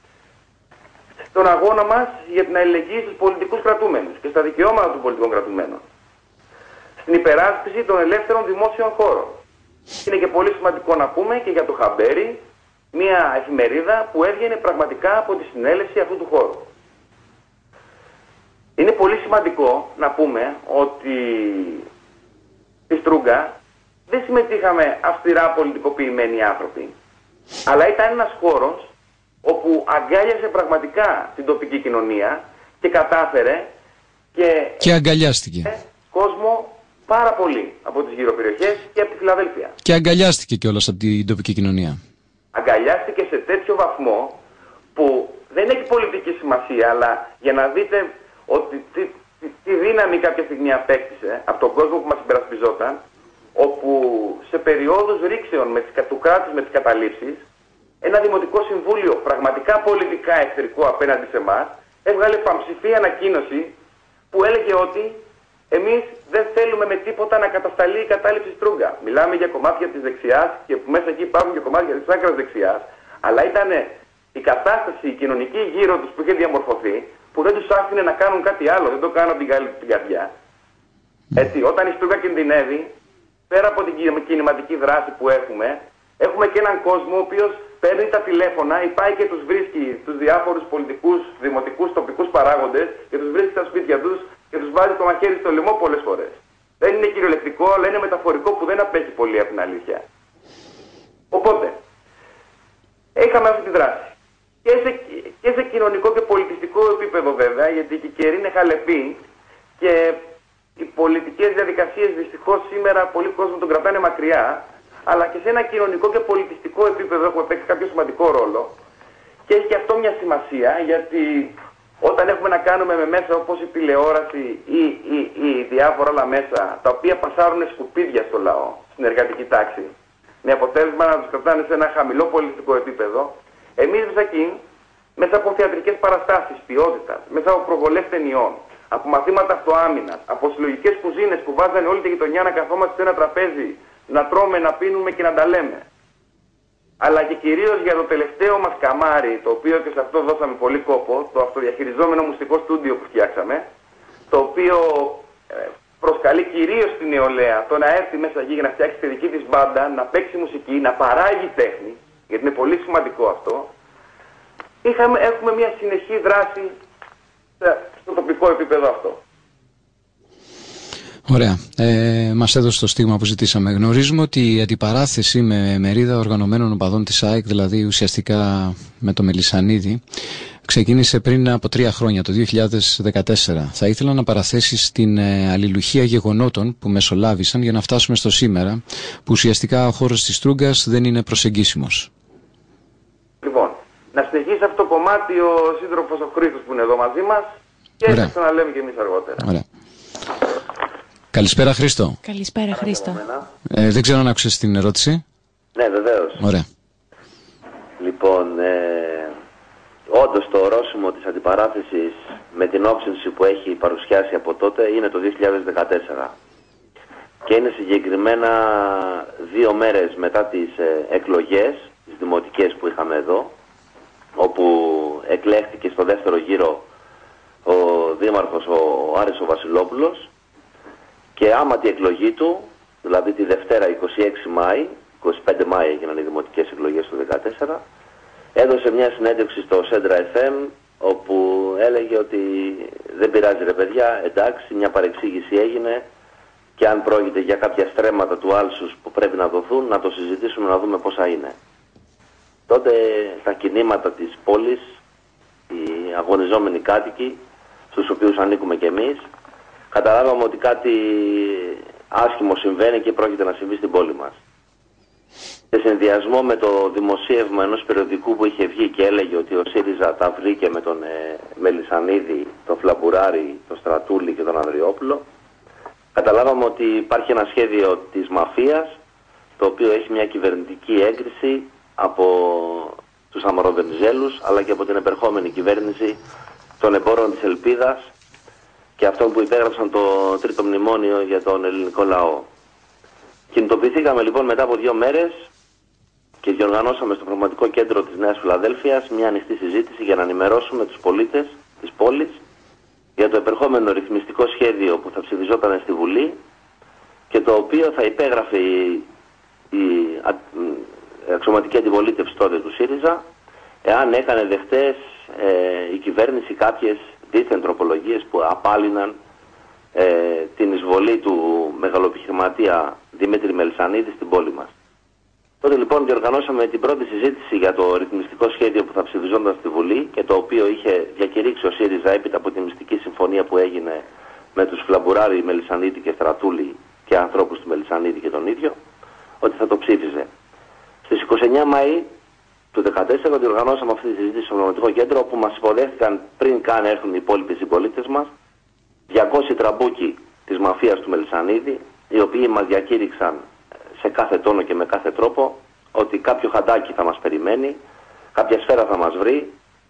στον αγώνα μας για την αλληλεγγύη στους πολιτικούς κρατούμενους και στα δικαιώματα των πολιτικών κρατουμένων. Στην υπεράσπιση των ελεύθερων δημόσιων χώρων. Είναι και πολύ σημαντικό να πούμε και για το Χαμπέρι, μια εφημερίδα που έβγαινε πραγματικά από τη συνέλευση αυτού του χώρου. Είναι πολύ σημαντικό να πούμε ότι στη Στρούγκα δεν συμμετείχαμε αυστηρά πολιτικοποιημένοι άνθρωποι, αλλά ήταν ένας χώρος όπου αγκάλιασε πραγματικά την τοπική κοινωνία και κατάφερε και αγκαλιάστηκε κόσμο πάρα πολύ από τις γύρω περιοχές και από τη Φιλαδέλφεια. Και αγκαλιάστηκε κιόλας από την τοπική κοινωνία. Αγκαλιάστηκε σε τέτοιο βαθμό που δεν έχει πολιτική σημασία, αλλά για να δείτε ότι τι δύναμη κάποια στιγμή απέκτησε από τον κόσμο που μας υπερασπιζόταν, όπου σε περιόδους ρήξεων του κράτους με τις καταλήψεις, ένα δημοτικό συμβούλιο πραγματικά πολιτικά εχθρικό απέναντι σε εμάς έβγαλε παμψηφή ανακοίνωση που έλεγε ότι εμείς δεν θέλουμε με τίποτα να κατασταλεί η κατάληψη Στρούγκα. Μιλάμε για κομμάτια της δεξιάς και που μέσα εκεί υπάρχουν και κομμάτια της άκρας δεξιάς, αλλά ήταν η κατάσταση η κοινωνική γύρω τους που είχε διαμορφωθεί, που δεν τους άφηνε να κάνουν κάτι άλλο, δεν το κάνουν από την καρδιά. Έτσι, όταν η Στρούγκα κινδυνεύει, πέρα από την κινηματική δράση που έχουμε και έναν κόσμο ο οποίος παίρνει τα τηλέφωνα ή πάει και τους βρίσκει τους διάφορους πολιτικούς, δημοτικούς, τοπικούς παράγοντες και τους βρίσκει στα σπίτια τους και τους βάζει το μαχαίρι στο λαιμό πολλές φορές. Δεν είναι κυριολεκτικό, αλλά είναι μεταφορικό που δεν απέχει πολύ από την αλήθεια. Οπότε, είχαμε αυτή τη δράση. Και σε κοινωνικό και πολιτιστικό επίπεδο βέβαια, γιατί η καιρή είναι χαλεπή και οι πολιτικές διαδικασίες δυστυχώς σήμερα πολλοί κόσμοι τον κρατάνε μακριά, αλλά και σε ένα κοινωνικό και πολιτιστικό επίπεδο έχουμε παίξει κάποιο σημαντικό ρόλο και έχει και αυτό μια σημασία, γιατί όταν έχουμε να κάνουμε με μέσα όπως η τηλεόραση ή διάφορα άλλα μέσα τα οποία πασάρουν σκουπίδια στο λαό, στην εργατική τάξη, με αποτέλεσμα να τους κρατάνε σε ένα χαμηλό πολιτιστικό επίπεδο, εμείς μέσα εκεί, μέσα από θεατρικές παραστάσεις ποιότητας, μέσα από προβολές ταινιών, από μαθήματα αυτοάμυνας, από συλλογικές κουζίνες που βάζανε όλη τη γειτονιά να καθόμαστε σε ένα τραπέζι, να τρώμε, να πίνουμε και να τα λέμε. Αλλά και κυρίως για το τελευταίο μας καμάρι, το οποίο και σε αυτό δώσαμε πολύ κόπο, το αυτοδιαχειριζόμενο μουσικό στούντιο που φτιάξαμε, το οποίο προσκαλεί κυρίως την νεολαία το να έρθει μέσα εκεί για να φτιάξει τη δική της μπάντα, να παίξει μουσική, να παράγει τέχνη, γιατί είναι πολύ σημαντικό αυτό. Έχουμε μια συνεχή δράση στο τοπικό επίπεδο αυτό. Ωραία. Μας έδωσε το στίγμα που ζητήσαμε. Γνωρίζουμε ότι η αντιπαράθεση με μερίδα οργανωμένων οπαδών της ΑΕΚ, δηλαδή ουσιαστικά με το Μελισσανίδη, ξεκίνησε πριν από 3 χρόνια, το 2014. Θα ήθελα να παραθέσεις την αλληλουχία γεγονότων που μεσολάβησαν για να φτάσουμε στο σήμερα, που ουσιαστικά ο χώρος της Τρούγκας δεν είναι προσεγγίσιμος. Λοιπόν, να συνεχίσει αυτό το κομμάτι ο σύντροφος ο Χρήστος που είναι εδώ μαζί μας και θα ξαναλέμε και εμείς αργότερα. Ωραία. Καλησπέρα Χρήστο. Καλησπέρα Χρήστο. Δεν ξέρω αν άκουσες την ερώτηση. Ναι, βεβαίως. Ωραία. Λοιπόν, όντως το ορόσημο της αντιπαράθεσης με την όξυνση που έχει παρουσιάσει από τότε είναι το 2014. Και είναι συγκεκριμένα 2 μέρες μετά τις εκλογές, τις δημοτικές που είχαμε εδώ, όπου εκλέχθηκε στο δεύτερο γύρο ο δήμαρχος ο Άρης ο Βασιλόπουλος, και άμα τη εκλογή του, δηλαδή τη Δευτέρα 26 Μάη, 25 Μάη έγιναν οι δημοτικές εκλογές του 2014, έδωσε μια συνέντευξη στο Σέντρα FM, όπου έλεγε ότι δεν πειράζει ρε παιδιά, εντάξει, μια παρεξήγηση έγινε και αν πρόκειται για κάποια στρέμματα του άλσους που πρέπει να δοθούν, να το συζητήσουμε να δούμε πόσα είναι. Τότε τα κινήματα της πόλης, οι αγωνιζόμενοι κάτοικοι, στους οποίους ανήκουμε κι εμείς, καταλάβαμε ότι κάτι άσχημο συμβαίνει και πρόκειται να συμβεί στην πόλη μας. Σε συνδυασμό με το δημοσίευμα ενός περιοδικού που είχε βγει και έλεγε ότι ο ΣΥΡΙΖΑ τα βρήκε με τον Μελισσανίδη, τον Φλαμπουράρη, τον Στρατούλη και τον Ανδριόπουλο, καταλάβαμε ότι υπάρχει ένα σχέδιο της μαφίας, το οποίο έχει μια κυβερνητική έγκριση από τους Αμαροβενιζέλους, αλλά και από την επερχόμενη κυβέρνηση των εμπόρων της Ελπίδας και αυτών που υπέγραψαν το τρίτο μνημόνιο για τον ελληνικό λαό. Κινητοποιηθήκαμε λοιπόν μετά από 2 μέρες και διοργανώσαμε στο Πραγματικό Κέντρο της Νέας Φιλαδέλφειας μια ανοιχτή συζήτηση για να ενημερώσουμε τους πολίτες της πόλης για το επερχόμενο ρυθμιστικό σχέδιο που θα ψηφιζόταν στη Βουλή και το οποίο θα υπέγραφε η αξιωματική αντιπολίτευση τότε του ΣΥΡΙΖΑ, εάν έκανε δεχτές η κυβέρνηση κάποιες δίθεν τροπολογίες που απάλυναν την εισβολή του μεγαλοεπιχειρηματία Δημήτρη Μελισσανίδη στην πόλη μας. Τότε λοιπόν διοργανώσαμε την πρώτη συζήτηση για το ρυθμιστικό σχέδιο που θα ψηφιζόταν στη Βουλή και το οποίο είχε διακηρύξει ο ΣΥΡΙΖΑ έπειτα από τη μυστική συμφωνία που έγινε με τους Φλαμπουράρη, Μελισσανίδη και Στρατούλη και ανθρώπους του Μελισσανίδη και τον ίδιο, ότι θα το ψήφιζε. Στις 29 Μαΐ του 2014 διοργανώσαμε αυτή τη συζήτηση στο Πραγματικό Κέντρο, όπου μας υποδέχθηκαν πριν καν έρθουν οι υπόλοιποι συμπολίτες μας 200 τραμπούκοι της μαφίας του Μελισσανίδη, οι οποίοι μας διακήρυξαν σε κάθε τόνο και με κάθε τρόπο ότι κάποιο χαντάκι θα μας περιμένει, κάποια σφαίρα θα μας βρει,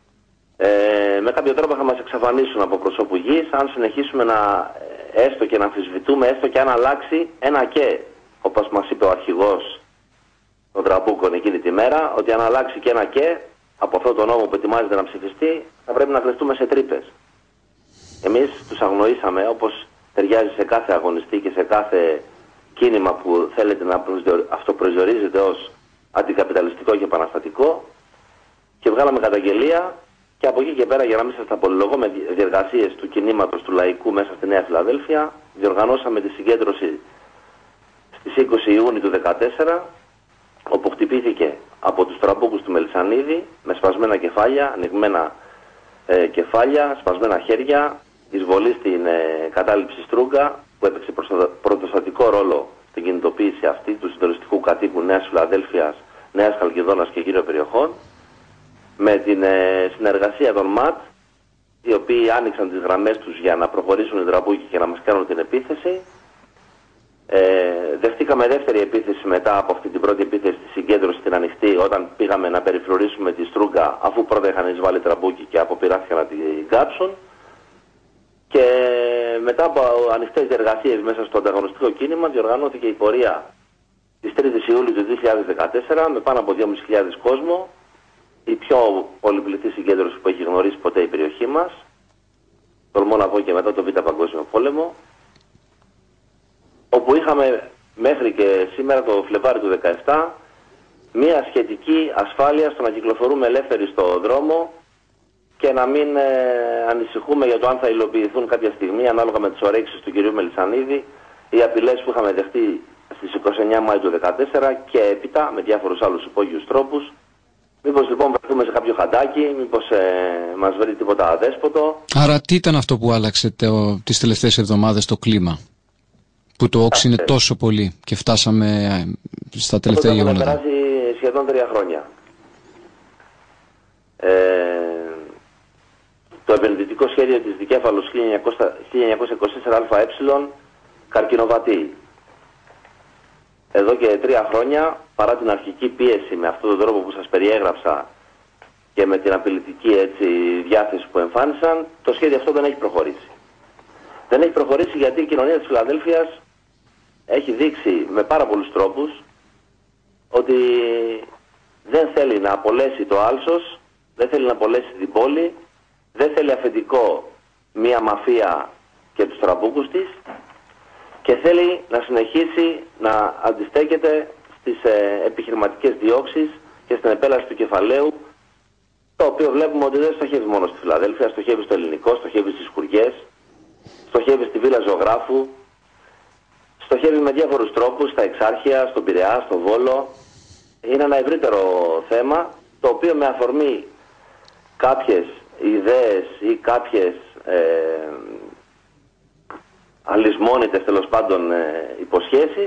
με κάποιο τρόπο θα μας εξαφανίσουν από προσώπου γης αν συνεχίσουμε να έστω και να αμφισβητούμε, έστω και αν αλλάξει ένα και, όπως μας είπε ο αρχηγός των τραμπούκων εκείνη τη μέρα, ότι αν αλλάξει και ένα και από αυτό το νόμο που ετοιμάζεται να ψηφιστεί, θα πρέπει να κλειστούμε σε τρύπες. Εμείς τους αγνοήσαμε, όπως ταιριάζει σε κάθε αγωνιστή και σε κάθε κίνημα που θέλετε να αυτοπροσδιορίζετε ως αντικαπιταλιστικό και επαναστατικό, και βγάλαμε καταγγελία και από εκεί και πέρα, για να μην σας τα πολυλογώ, με διεργασίες του κινήματος του λαϊκού μέσα στη Νέα Φιλαδέλφεια, διοργανώσαμε τη συγκέντρωση στις 20 Ιούνιου του 2014, όπου χτυπήθηκε από τους τραμπούκους του Μελισσανίδη με σπασμένα κεφάλια, ανοιγμένα κεφάλια, σπασμένα χέρια, εισβολή στην κατάληψη Στρούγκα, που έπαιξε πρωτοστατικό ρόλο στην κινητοποίηση αυτή του συντονιστικού κατοίκου Νέας Φιλαδέλφειας, Νέας Χαλκιδόνας και γύρω περιοχών, με την συνεργασία των ΜΑΤ, οι οποίοι άνοιξαν τις γραμμές τους για να προχωρήσουν οι τραμπούκοι και να μας κάνουν την επίθεση. Δεχτήκαμε δεύτερη επίθεση μετά από αυτή την πρώτη επίθεση στη συγκέντρωση στην ανοιχτή, όταν πήγαμε να περιφρουρήσουμε τη Στρούγκα, αφού πρώτα είχαν εισβάλει τραμπούκι και αποπειράθηκαν να την κάψουν. Και μετά από ανοιχτές διεργασίες μέσα στο ανταγωνιστικό κίνημα διοργανώθηκε η πορεία της 3ης Ιούλιου του 2014 με πάνω από 2.500 κόσμο, η πιο πολυπληθή συγκέντρωση που έχει γνωρίσει ποτέ η περιοχή μας, τολμώ να πω και μετά τον Β' Παγκόσμιο Πόλεμο, όπου είχαμε μέχρι και σήμερα το Φλεβάρι του 2017 μια σχετική ασφάλεια στο να κυκλοφορούμε ελεύθεροι στο δρόμο και να μην ανησυχούμε για το αν θα υλοποιηθούν κάποια στιγμή ανάλογα με τις ορέξεις του κυρίου Μελισσανίδη, οι απειλές που είχαμε δεχτεί στις 29 Μάη του 2014 και έπειτα με διάφορους άλλους υπόγειους τρόπους. Μήπως λοιπόν βρεθούμε σε κάποιο χαντάκι, μήπως μας βρει τίποτα αδέσποτο. Άρα τι ήταν αυτό που άλλαξε τις τελευταίες εβδομάδες το κλίμα, που το όξινε τόσο πολύ και φτάσαμε στα τελευταία γεγονότα? Έχουν περάσει σχεδόν 3 χρόνια. Το επενδυτικό σχέδιο της Δικέφαλος 1924 ΑΕ καρκινοβατεί. Εδώ και 3 χρόνια, παρά την αρχική πίεση με αυτόν τον τρόπο που σας περιέγραψα και με την απειλητική διάθεση που εμφάνισαν, το σχέδιο αυτό δεν έχει προχωρήσει. Δεν έχει προχωρήσει γιατί η κοινωνία της Φιλαδέλφειας έχει δείξει με πάρα πολλούς τρόπους ότι δεν θέλει να απολέσει το άλσος, δεν θέλει να απολέσει την πόλη, δεν θέλει αφεντικό μία μαφία και τους τραμπούκους της και θέλει να συνεχίσει να αντιστέκεται στις επιχειρηματικές διώξεις και στην επέλαση του κεφαλαίου, το οποίο βλέπουμε ότι δεν στοχεύει μόνο στη Φιλαδέλφεια, στοχεύει στο ελληνικό, στοχεύει στις Χουριές, στοχεύει στη Βίλα Ζωγράφου, στοχεύει με διάφορους τρόπους στα Εξάρχεια, στον Πειραιά, στον Βόλο. Είναι ένα ευρύτερο θέμα, το οποίο με αφορμή κάποιες ιδέες ή κάποιες αλυσμόνητες τέλος πάντων υποσχέσεις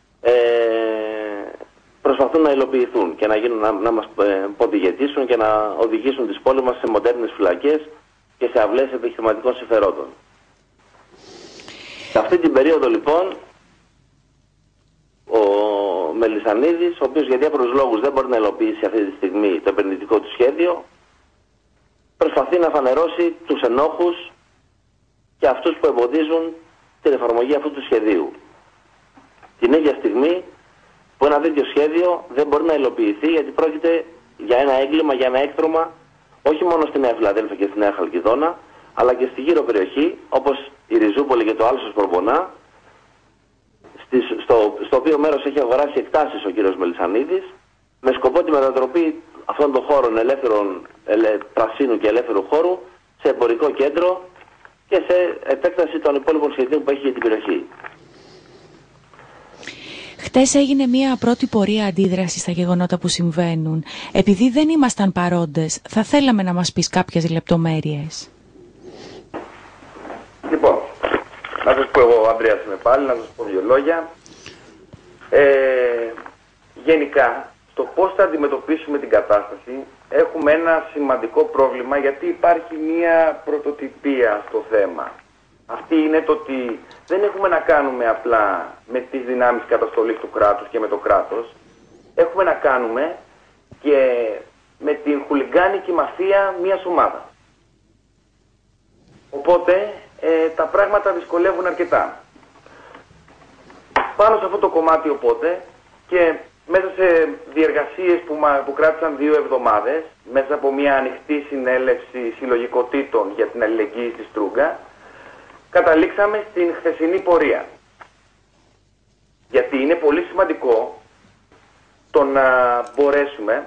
προσπαθούν να υλοποιηθούν και να μας ποντιγετήσουν και να οδηγήσουν τις πόλεις μας σε μοντέρνες φυλακές και σε αυλές επιχειρηματικών συμφερόντων. Σε αυτή την περίοδο λοιπόν ο Μελισσανίδης, ο οποίος για διάφορους λόγους δεν μπορεί να υλοποιήσει αυτή τη στιγμή το επενδυτικό του σχέδιο, προσπαθεί να φανερώσει τους ενόχους και αυτούς που εμποδίζουν την εφαρμογή αυτού του σχεδίου. Την ίδια στιγμή που ένα τέτοιο σχέδιο δεν μπορεί να υλοποιηθεί γιατί πρόκειται για ένα έγκλημα, για ένα έκτρωμα όχι μόνο στη Νέα Φιλαδέλφεια και στη Νέα Χαλκιδόνα, αλλά και στη γύρω περιοχή όπως η Ριζούπολη και το Άλσος Προπονά, στο οποίο μέρος έχει αγοράσει εκτάσεις ο κύριος Μελισσανίδης με σκοπό τη μετατροπή αυτών των χώρων πρασίνου και ελεύθερου χώρου σε εμπορικό κέντρο και σε επέκταση των υπόλοιπων σχεδίων που έχει για την περιοχή. Χτες έγινε μια πρώτη πορεία αντίδραση στα γεγονότα που συμβαίνουν. Επειδή δεν ήμασταν παρόντες, θα θέλαμε να μας πεις κάποιες λεπτομέρειες. Λοιπόν, να σας πω εγώ, ο Ανδρέας είμαι πάλι, να σας πω 2 λόγια. Γενικά, στο πώς θα αντιμετωπίσουμε την κατάσταση, έχουμε ένα σημαντικό πρόβλημα γιατί υπάρχει μια πρωτοτυπία στο θέμα. Αυτή είναι το ότι δεν έχουμε να κάνουμε απλά με τις δυνάμεις καταστολής του κράτους και με το κράτος. Έχουμε να κάνουμε και με την χουλιγκάνικη μαφία μιας ομάδας. Οπότε τα πράγματα δυσκολεύουν αρκετά. Πάνω σε αυτό το κομμάτι οπότε και μέσα σε διεργασίες που κράτησαν 2 εβδομάδες, μέσα από μια ανοιχτή συνέλευση συλλογικοτήτων για την αλληλεγγύη στη Στρούγκα, καταλήξαμε στην χθεσινή πορεία. Γιατί είναι πολύ σημαντικό το να μπορέσουμε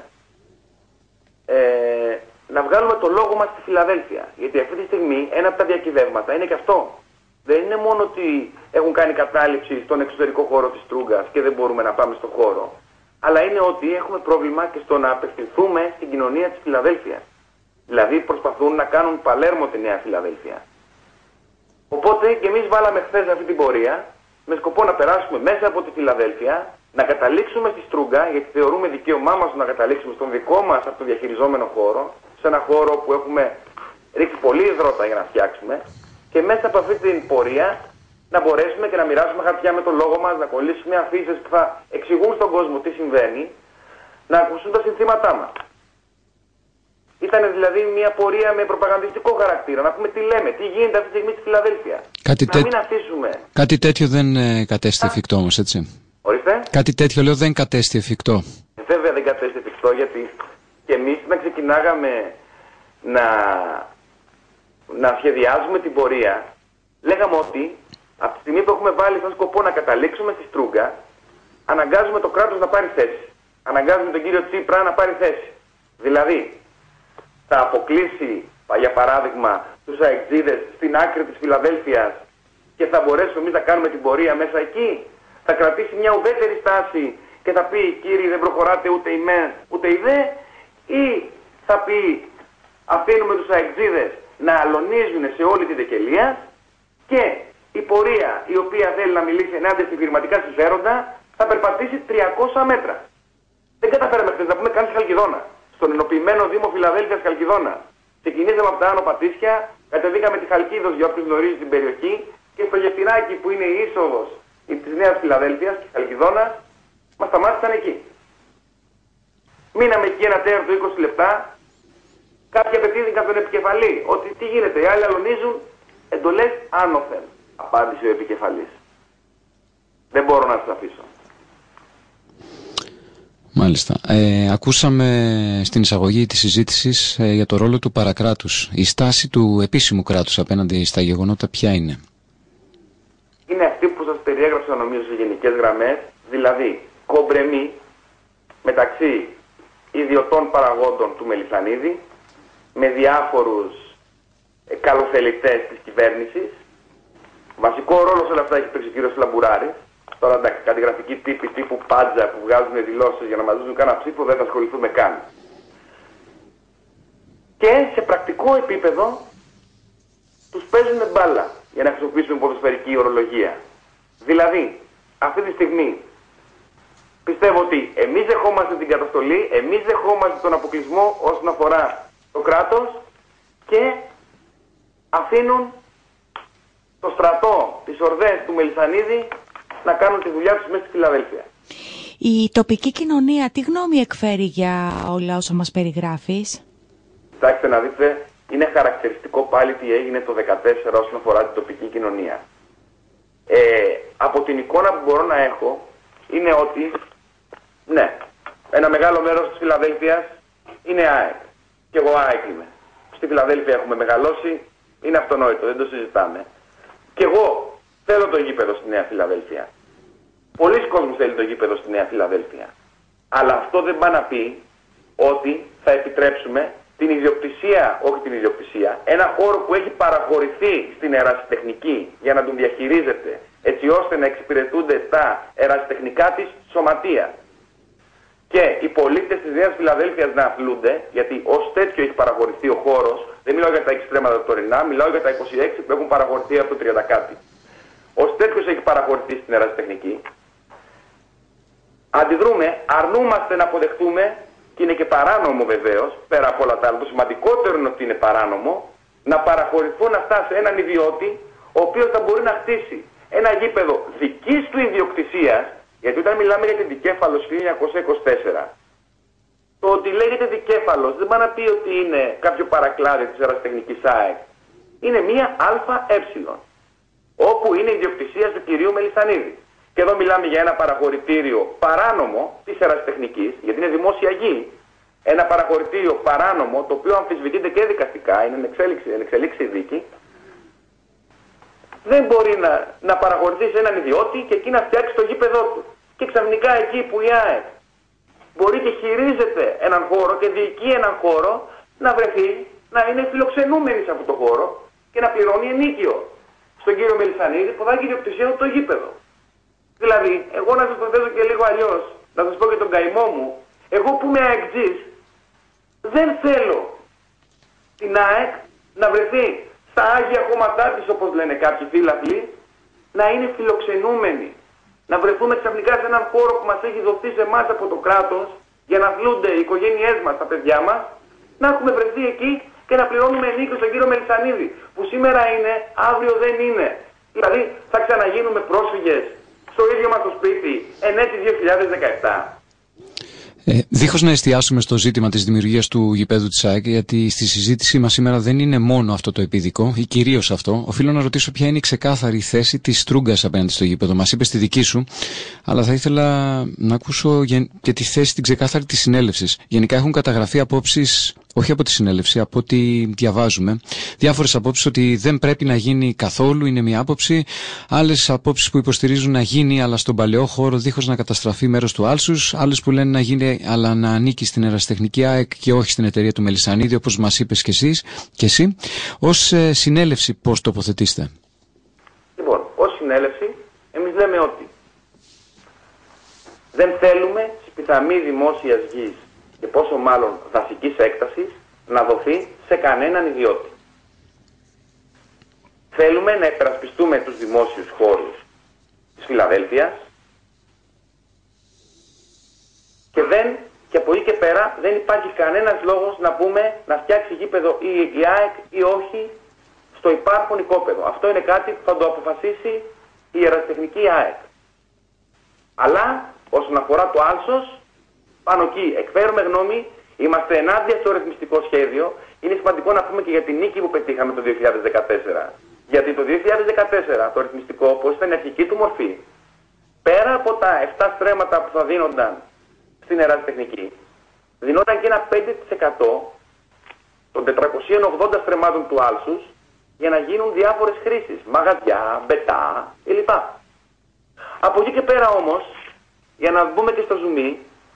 να βγάλουμε το λόγο μας στη Φιλαδέλφεια. Γιατί αυτή τη στιγμή ένα από τα διακυβεύματα είναι και αυτό. Δεν είναι μόνο ότι έχουν κάνει κατάληψη στον εξωτερικό χώρο της Στρούγκας και δεν μπορούμε να πάμε στον χώρο, αλλά είναι ότι έχουμε πρόβλημα και στο να απευθυνθούμε στην κοινωνία της Φιλαδέλφειας. Δηλαδή προσπαθούν να κάνουν Παλέρμο τη Νέα Φιλαδέλφεια. Οπότε και εμείς βάλαμε χθες αυτή την πορεία με σκοπό να περάσουμε μέσα από τη Φιλαδέλφεια, να καταλήξουμε στη Στρούγκα, γιατί θεωρούμε δικαίωμά μας να καταλήξουμε στον δικό μας αυτοδιαχειριζόμενο χώρο, σε ένα χώρο που έχουμε ρίξει πολύ υδρότα για να φτιάξουμε, και μέσα από αυτή την πορεία να μπορέσουμε και να μοιράσουμε χαρτιά με τον λόγο μας, να κολλήσουμε αφήσεις που θα εξηγούν στον κόσμο τι συμβαίνει, να ακούσουν τα συνθήματά μας. Ήταν δηλαδή μια πορεία με προπαγανδιστικό χαρακτήρα. Να πούμε τι λέμε, τι γίνεται αυτή τη στιγμή στη Φιλαδέλφια. Μην αφήσουμε. Κάτι τέτοιο δεν κατέστη εφικτό όμως, έτσι. Ορίστε. Κάτι τέτοιο λέω δεν κατέστη εφικτό. Βέβαια δεν κατέστη εφικτό, γιατί και εμείς να ξεκινάγαμε να σχεδιάζουμε την πορεία, λέγαμε ότι από τη στιγμή που έχουμε βάλει σαν σκοπό να καταλήξουμε στη Στρούγκα, αναγκάζουμε το κράτος να πάρει θέση. Αναγκάζουμε τον κύριο Τσίπρα να πάρει θέση. Δηλαδή, θα αποκλείσει, για παράδειγμα, τους αεξίδες στην άκρη της Φιλαδέλφειας και θα μπορέσουμε εμείς να κάνουμε την πορεία μέσα εκεί. Θα κρατήσει μια ουδέτερη στάση και θα πει, κύριοι, δεν προχωράτε ούτε η μεν ούτε η δε, ή θα πει, αφήνουμε τους αεξίδες να αλωνίζουν σε όλη την τεκελία και η πορεία η οποία θέλει να μιλήσει ενάντια σε επιχειρηματικά συμφέροντα θα περπατήσει 300 μέτρα. Δεν καταφέραμε χθες να πούμε καν στη Χαλκιδόνα. Στον ενοποιημένο Δήμο Φιλαδέλφειας Χαλκιδόνα. Ξεκινήσαμε από τα Άνω Πατήσια, κατεβήκαμε τη Χαλκίδος για όποιος γνωρίζει την περιοχή και στο Γεφυράκι που είναι η είσοδος της Νέας Φιλαδέλφειας και Χαλκιδόνας, μας σταμάτησαν εκεί. Μείναμε εκεί ένα τέταρτο 20 λεπτά. Κάποιοι απευθύνθηκαν στον επικεφαλή ότι τι γίνεται, οι άλλοι αλωνίζουν, εντολές άνωθεν, απάντησε ο επικεφαλής. Δεν μπορώ να σας αφήσω. Μάλιστα. Ακούσαμε στην εισαγωγή της συζήτησης για το ρόλο του παρακράτους. Η στάση του επίσημου κράτους απέναντι στα γεγονότα ποια είναι? Είναι αυτή που σας περιέγραψα νομίζω σε γενικές γραμμές, δηλαδή κομπρεμή μεταξύ ιδιωτών παραγόντων του Μελισσανίδη με διάφορους καλοθελητές της κυβέρνησης. Βασικό ρόλο σε όλα αυτά έχει παίξει ο κύριος Λαμπουράρης. Τώρα εντάξει, κατηγραφικοί τύποι τύπου Πάντζα που βγάζουν δηλώσεις για να μας δώσουν κάνα ψήφο δεν θα ασχοληθούμε καν. Και σε πρακτικό επίπεδο τους παίζουν μπάλα, για να χρησιμοποιήσουμε ποδοσφαιρική ορολογία. Δηλαδή, αυτή τη στιγμή πιστεύω ότι εμείς δεχόμαστε την καταστολή, εμείς δεχόμαστε τον αποκλεισμό όσον αφορά το κράτος και αφήνουν το στρατό, τις ορδές του Μελισσανίδη να κάνουν τη δουλειά τους μέσα στη Φιλαδέλφεια. Η τοπική κοινωνία τι γνώμη εκφέρει για όλα όσα μας περιγράφεις? Κοιτάξτε να δείτε, είναι χαρακτηριστικό πάλι τι έγινε το 2014 όσον αφορά την τοπική κοινωνία. Από την εικόνα που μπορώ να έχω είναι ότι, ναι, ένα μεγάλο μέρος της Φιλαδέλφειας είναι ΑΕΚ. Και εγώ ΑΕΚ είμαι. Στη Φιλαδέλφεια έχουμε μεγαλώσει, είναι αυτονόητο, δεν το συζητάμε. Και εγώ θέλω το γήπεδο στη Νέα Φιλαδέλφεια. Πολλοί κόσμος θέλει το γήπεδο στη Νέα Φιλαδέλφεια. Αλλά αυτό δεν πάει να πει ότι θα επιτρέψουμε την ιδιοκτησία, όχι την ιδιοκτησία, ένα χώρο που έχει παραχωρηθεί στην ερασιτεχνική για να τον διαχειρίζεται, έτσι ώστε να εξυπηρετούνται τα ερασιτεχνικά της σωματεία. Και οι πολίτες της Νέας Φιλαδέλφειας να αθλούνται, γιατί ως τέτοιο έχει παραχωρηθεί ο χώρος, δεν μιλάω για τα εξτρέματα τωρινά, μιλάω για τα 26 που έχουν παραχωρηθεί από το 30 κάτι. Ως τέτοιος έχει παραχωρηθεί στην ερασιτεχνική. Αντιδρούμε, αρνούμαστε να αποδεχτούμε, και είναι και παράνομο βεβαίως, πέρα από όλα τα άλλα, το σημαντικότερο είναι ότι είναι παράνομο, να παραχωρηθούν αυτά σε έναν ιδιώτη, ο οποίος θα μπορεί να χτίσει ένα γήπεδο δικής του ιδιοκτησίας, γιατί όταν μιλάμε για την Δικέφαλος 1924, το ότι λέγεται Δικέφαλος δεν πάει να πει ότι είναι κάποιο παρακλάδι της ερασιτεχνικής ΑΕΚ. Είναι μία ΑΕ, όπου είναι η ιδιοκτησία του κυρίου Μελισσανίδη. Και εδώ μιλάμε για ένα παραχωρητήριο παράνομο της ερασιτεχνικής, γιατί είναι δημόσια γη. Ένα παραχωρητήριο παράνομο, το οποίο αμφισβητείται και δικαστικά, είναι εν εξελίξη δίκη. Δεν μπορεί να παραχωρηθεί σε έναν ιδιώτη και εκεί να φτιάξει το γήπεδό του. Και ξαφνικά εκεί που η ΑΕΚ μπορεί και χειρίζεται έναν χώρο και διοικεί έναν χώρο, να βρεθεί να είναι φιλοξενούμενη σε αυτό το χώρο και να πληρώνει ενίκιο στον κύριο Μελισσανίδη που θα έχει ιδιοκτησία του το γήπεδο. Δηλαδή, εγώ να σας το θέσω και λίγο αλλιώς, να σας πω και τον καημό μου, εγώ που είμαι αεκτζής, δεν θέλω την ΑΕΚ να βρεθεί στα Άγια Χώματά της, όπως λένε κάποιοι φίλαθλοι, να είναι φιλοξενούμενοι. Να βρεθούμε ξαφνικά σε έναν χώρο που μας έχει δοθεί σε εμάς από το κράτος, για να αθλούνται οι οικογένειές μας, τα παιδιά μας, να έχουμε βρεθεί εκεί και να πληρώνουμε ενίκιο στον κύριο Μελισσανίδη, που σήμερα είναι, αύριο δεν είναι. Δηλαδή, θα ξαναγίνουμε πρόσφυγες στο ίδιο μας το σπίτι εν έτη 2017. Δίχως να εστιάσουμε στο ζήτημα της δημιουργίας του γηπέδου της ΑΕΚ, γιατί στη συζήτησή μας σήμερα δεν είναι μόνο αυτό το επίδικο, ή κυρίως αυτό, οφείλω να ρωτήσω ποια είναι η ξεκάθαρη θέση της Τρούγκας απέναντι στο γήπεδο. Μας είπες τη δική σου, αλλά θα ήθελα να ακούσω και τη θέση την ξεκάθαρη της συνέλευσης. Γενικά έχουν καταγραφεί απόψεις, όχι από τη συνέλευση, από ό,τι διαβάζουμε, διάφορες απόψεις ότι δεν πρέπει να γίνει καθόλου, είναι μια άποψη. Άλλες απόψεις που υποστηρίζουν να γίνει, αλλά στον παλαιό χώρο, δίχως να καταστραφεί μέρος του άλσους. Άλλες που λένε να γίνει, αλλά να ανήκει στην Ερασιτεχνική ΑΕΚ και όχι στην εταιρεία του Μελισσανίδη, όπως μας είπες και εσύ. Ως συνέλευση, πώς τοποθετήστε? Λοιπόν, ως συνέλευση, εμείς λέμε ότι δεν θέλουμε σπιθαμή δημόσιας γης και πόσο μάλλον δασικής έκτασης να δοθεί σε κανέναν ιδιώτη. Θέλουμε να υπερασπιστούμε τους δημόσιους χώρους της Φιλαδέλφειας και από εκεί και πέρα δεν υπάρχει κανένας λόγος να πούμε να φτιάξει γήπεδο η ΑΕΚ ή όχι στο υπάρχον οικόπεδο. Αυτό είναι κάτι που θα το αποφασίσει η Ερασιτεχνική ΑΕΚ. Αλλά όσον αφορά το άλσος, πάνω εκεί εκφέρουμε γνώμη, είμαστε ενάντια στο ρυθμιστικό σχέδιο. Είναι σημαντικό να πούμε και για την νίκη που πετύχαμε το 2014. Γιατί το 2014 το ρυθμιστικό, όπως ήταν η αρχική του μορφή, πέρα από τα 7 στρέμματα που θα δίνονταν στην Ερασιτεχνική, δινόταν και ένα 5% των 480 στρεμμάτων του άλσους για να γίνουν διάφορες χρήσεις, μαγαζιά, μπετά κλπ. Από εκεί και πέρα όμως, για να μπούμε και στο ζουμί,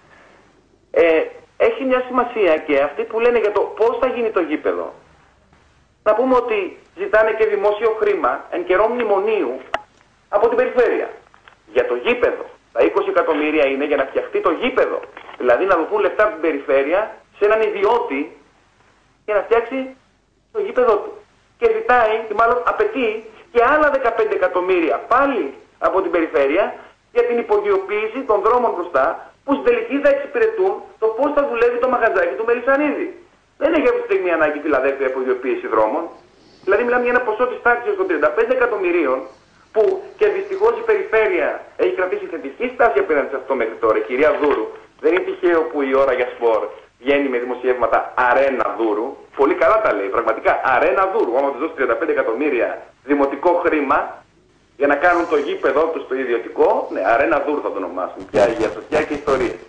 έχει μια σημασία και αυτοί που λένε για το πώς θα γίνει το γήπεδο. Να πούμε ότι ζητάνε και δημόσιο χρήμα εν καιρό μνημονίου από την περιφέρεια. Για το γήπεδο. Τα 20 εκατομμύρια είναι για να φτιαχτεί το γήπεδο. Δηλαδή να δοθούν λεφτά από την περιφέρεια σε έναν ιδιώτη για να φτιάξει το γήπεδο του. Και ζητάει, ή μάλλον απαιτεί, και άλλα 15 εκατομμύρια πάλι από την περιφέρεια για την υπογειοποίηση των δρόμων μπροστά, που στην τελική θα εξυπηρετούν το πώς θα δουλεύει το μαγαζάκι του Μελισσανίδη. Δεν έχει αυτή τη στιγμή ανάγκη Φιλαδέλφια υπογειοποίηση δρόμων. Δηλαδή, μιλάμε για ένα ποσό της τάξης των 35 εκατομμυρίων, που και δυστυχώς η περιφέρεια έχει κρατήσει θετική στάση απέναντι σε αυτό μέχρι τώρα. Η κυρία Δούρου, δεν είναι τυχαίο που η Ώρα για Σπορ βγαίνει με δημοσιεύματα αρένα Δούρου. Πολύ καλά τα λέει, πραγματικά. Αρένα Δούρου. Άμα του δώσει 35 εκατομμύρια δημοτικό χρήμα για να κάνουν το γήπεδο του στο ιδιωτικό, ναι, αρένα Δούρου θα το ονομάσουν. Πια για αυτιά και ιστορίες.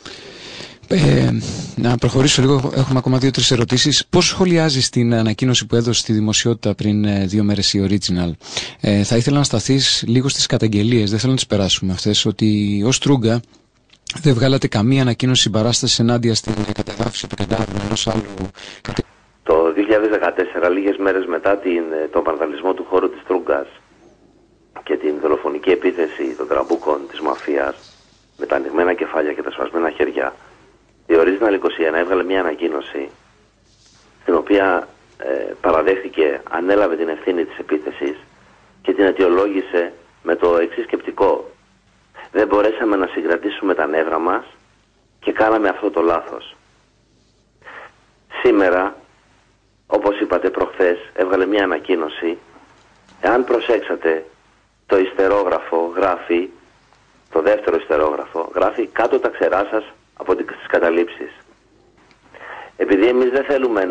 Να προχωρήσω λίγο, έχουμε ακόμα 2-3 ερωτήσεις. Πώς σχολιάζεις την ανακοίνωση που έδωσε στη δημοσιότητα πριν 2 μέρες η Original? Θα ήθελα να σταθείς λίγο στις καταγγελίες, δεν θέλω να τις περάσουμε αυτές, ότι ως Τρούγκα δεν βγάλατε καμία ανακοίνωση συμπαράστασης ενάντια στην κατεδάφιση του Κεντάβρου ενός άλλου. Το 2014, λίγες μέρες μετά τον βανδαλισμό του χώρου της Τρούγκας και την δολοφονική επίθεση των τραμπούκων της μαφίας με τα ανοιγμένα κεφάλια και τα σπασμένα χέρια, η Original 21 έβγαλε μια ανακοίνωση στην οποία παραδέχτηκε, ανέλαβε την ευθύνη της επίθεσης και την αιτιολόγησε με το εξής σκεπτικό: δεν μπορέσαμε να συγκρατήσουμε τα νεύρα μας και κάναμε αυτό το λάθος. Σήμερα, όπως είπατε προχθές, έβγαλε μια ανακοίνωση. Εάν προσέξατε, το ιστερόγραφο γράφει, το δεύτερο ιστερόγραφο γράφει κάτω τα ξερά σας από τις καταλήψεις. Επειδή εμείς δεν θέλουμε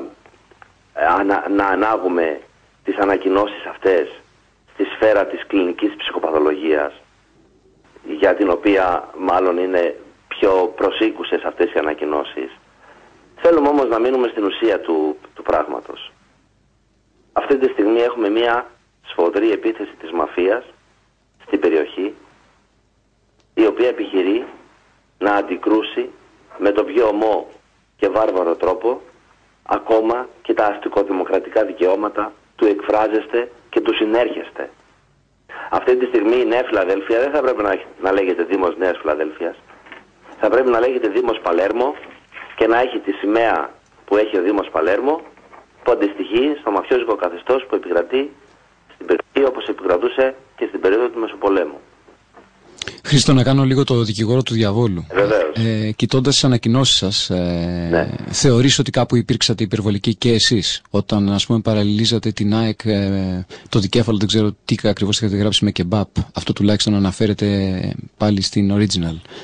να ανάγουμε τις ανακοινώσεις αυτές στη σφαίρα της κλινικής ψυχοπαθολογίας, για την οποία μάλλον είναι πιο προσήκουσες αυτές οι ανακοινώσεις, θέλουμε όμως να μείνουμε στην ουσία του πράγματος. Αυτή τη στιγμή έχουμε μια σφοδρή επίθεση της μαφίας στην περιοχή, η οποία επιχειρεί να αντικρούσει με τον πιο ομό και βάρβαρο τρόπο ακόμα και τα αστικοδημοκρατικά δικαιώματα του εκφράζεστε και του συνέρχεστε. Αυτή τη στιγμή η Νέα Φιλαδέλφια δεν θα πρέπει να λέγεται Δήμος Νέας Φιλαδέλφειας. Θα πρέπει να λέγεται Δήμος Παλέρμο και να έχει τη σημαία που έχει ο Δήμος Παλέρμο, που αντιστοιχεί στο μαφιόζικο καθεστώς που επικρατεί στην περιοχή, όπως επικρατούσε και στην περίοδο του Μεσοπολέμου. Χρήστο, να κάνω λίγο το δικηγόρο του διαβόλου. Κοιτώντας τις ανακοινώσεις σας, ναι, θεωρείς ότι κάπου υπήρξατε υπερβολικοί και εσείς, όταν ας πούμε παραλληλίζατε την ΑΕΚ, το δικέφαλο, δεν ξέρω τι ακριβώς είχατε γράψει, με κεμπάπ? Αυτό τουλάχιστον αναφέρεται πάλι στην Original.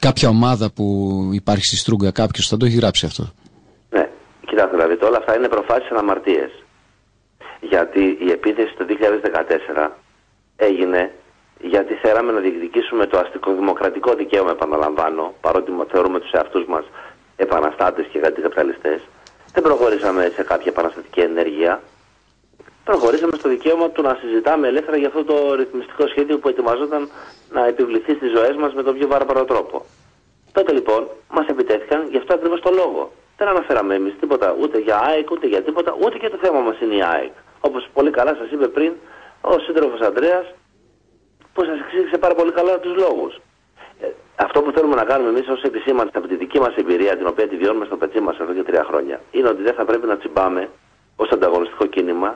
κάποια ομάδα που υπάρχει στη Στρούγκα, κάποιος θα το έχει γράψει αυτό. Ναι, κοιτάξτε, δηλαδή όλα αυτά είναι προφάσεις αναμαρτίες. Γιατί η επίθεση το 2014 έγινε γιατί θέλαμε να διεκδικήσουμε το αστικοδημοκρατικό δικαίωμα, επαναλαμβάνω, παρότι θεωρούμε τους εαυτούς μας επαναστάτες και αντικαπιταλιστές. Δεν προχωρήσαμε σε κάποια επαναστατική ενέργεια. Προχωρήσαμε στο δικαίωμα του να συζητάμε ελεύθερα για αυτό το ρυθμιστικό σχέδιο που ετοιμαζόταν να επιβληθεί στις ζωές μας με τον πιο βάρβαρο τρόπο. Τότε λοιπόν μας επιτέθηκαν γι' αυτό ακριβώς το λόγο. Δεν αναφέραμε εμείς τίποτα ούτε για ΑΕΚ, ούτε για τίποτα, ούτε και το θέμα μας είναι η ΑΕΚ. Όπως πολύ καλά σας είπε πριν ο σύντροφος Ανδρέας, που σας εξήγησε πάρα πολύ καλά τους λόγους. Αυτό που θέλουμε να κάνουμε εμείς ως επισήμανση από τη δική μας εμπειρία, την οποία τη βιώνουμε στο πετσί μας εδώ και 3 χρόνια, είναι ότι δεν θα πρέπει να τσιμπάμε ως ανταγωνιστικό κίνημα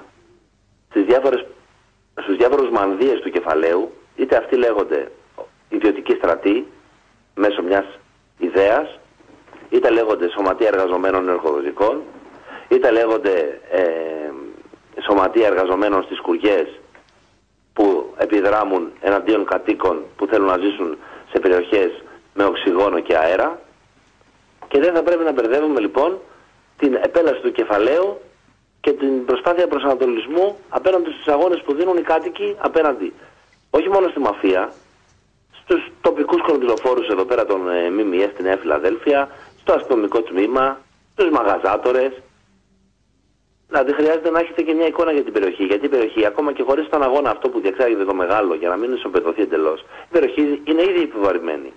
στους διάφορους μανδύες του κεφαλαίου, είτε αυτοί λέγονται ιδιωτικοί στρατοί μέσω μιας ιδέας, είτε λέγονται σωματεία εργαζομένων εργοδοτικών, είτε λέγονται σωματεία εργαζομένων στις κουριές που επιδράμουν εναντίον κατοίκων που θέλουν να ζήσουν σε περιοχές με οξυγόνο και αέρα. Και δεν θα πρέπει να μπερδεύουμε λοιπόν την επέλαση του κεφαλαίου και την προσπάθεια προσανατολισμού απέναντι στους αγώνες που δίνουν οι κάτοικοι απέναντι όχι μόνο στη μαφία, στους τοπικούς κονδυλοφόρους εδώ πέρα των ΜΜΕ στη Νέα Φιλαδέλφια, στο αστυνομικό τμήμα, στους μαγαζάτορες. Δηλαδή χρειάζεται να έχετε και μια εικόνα για την περιοχή. Γιατί η περιοχή, ακόμα και χωρίς τον αγώνα αυτό που διεξάγεται το μεγάλο, για να μην ισοπεδωθεί εντελώς, η περιοχή είναι ήδη επιβαρημένη.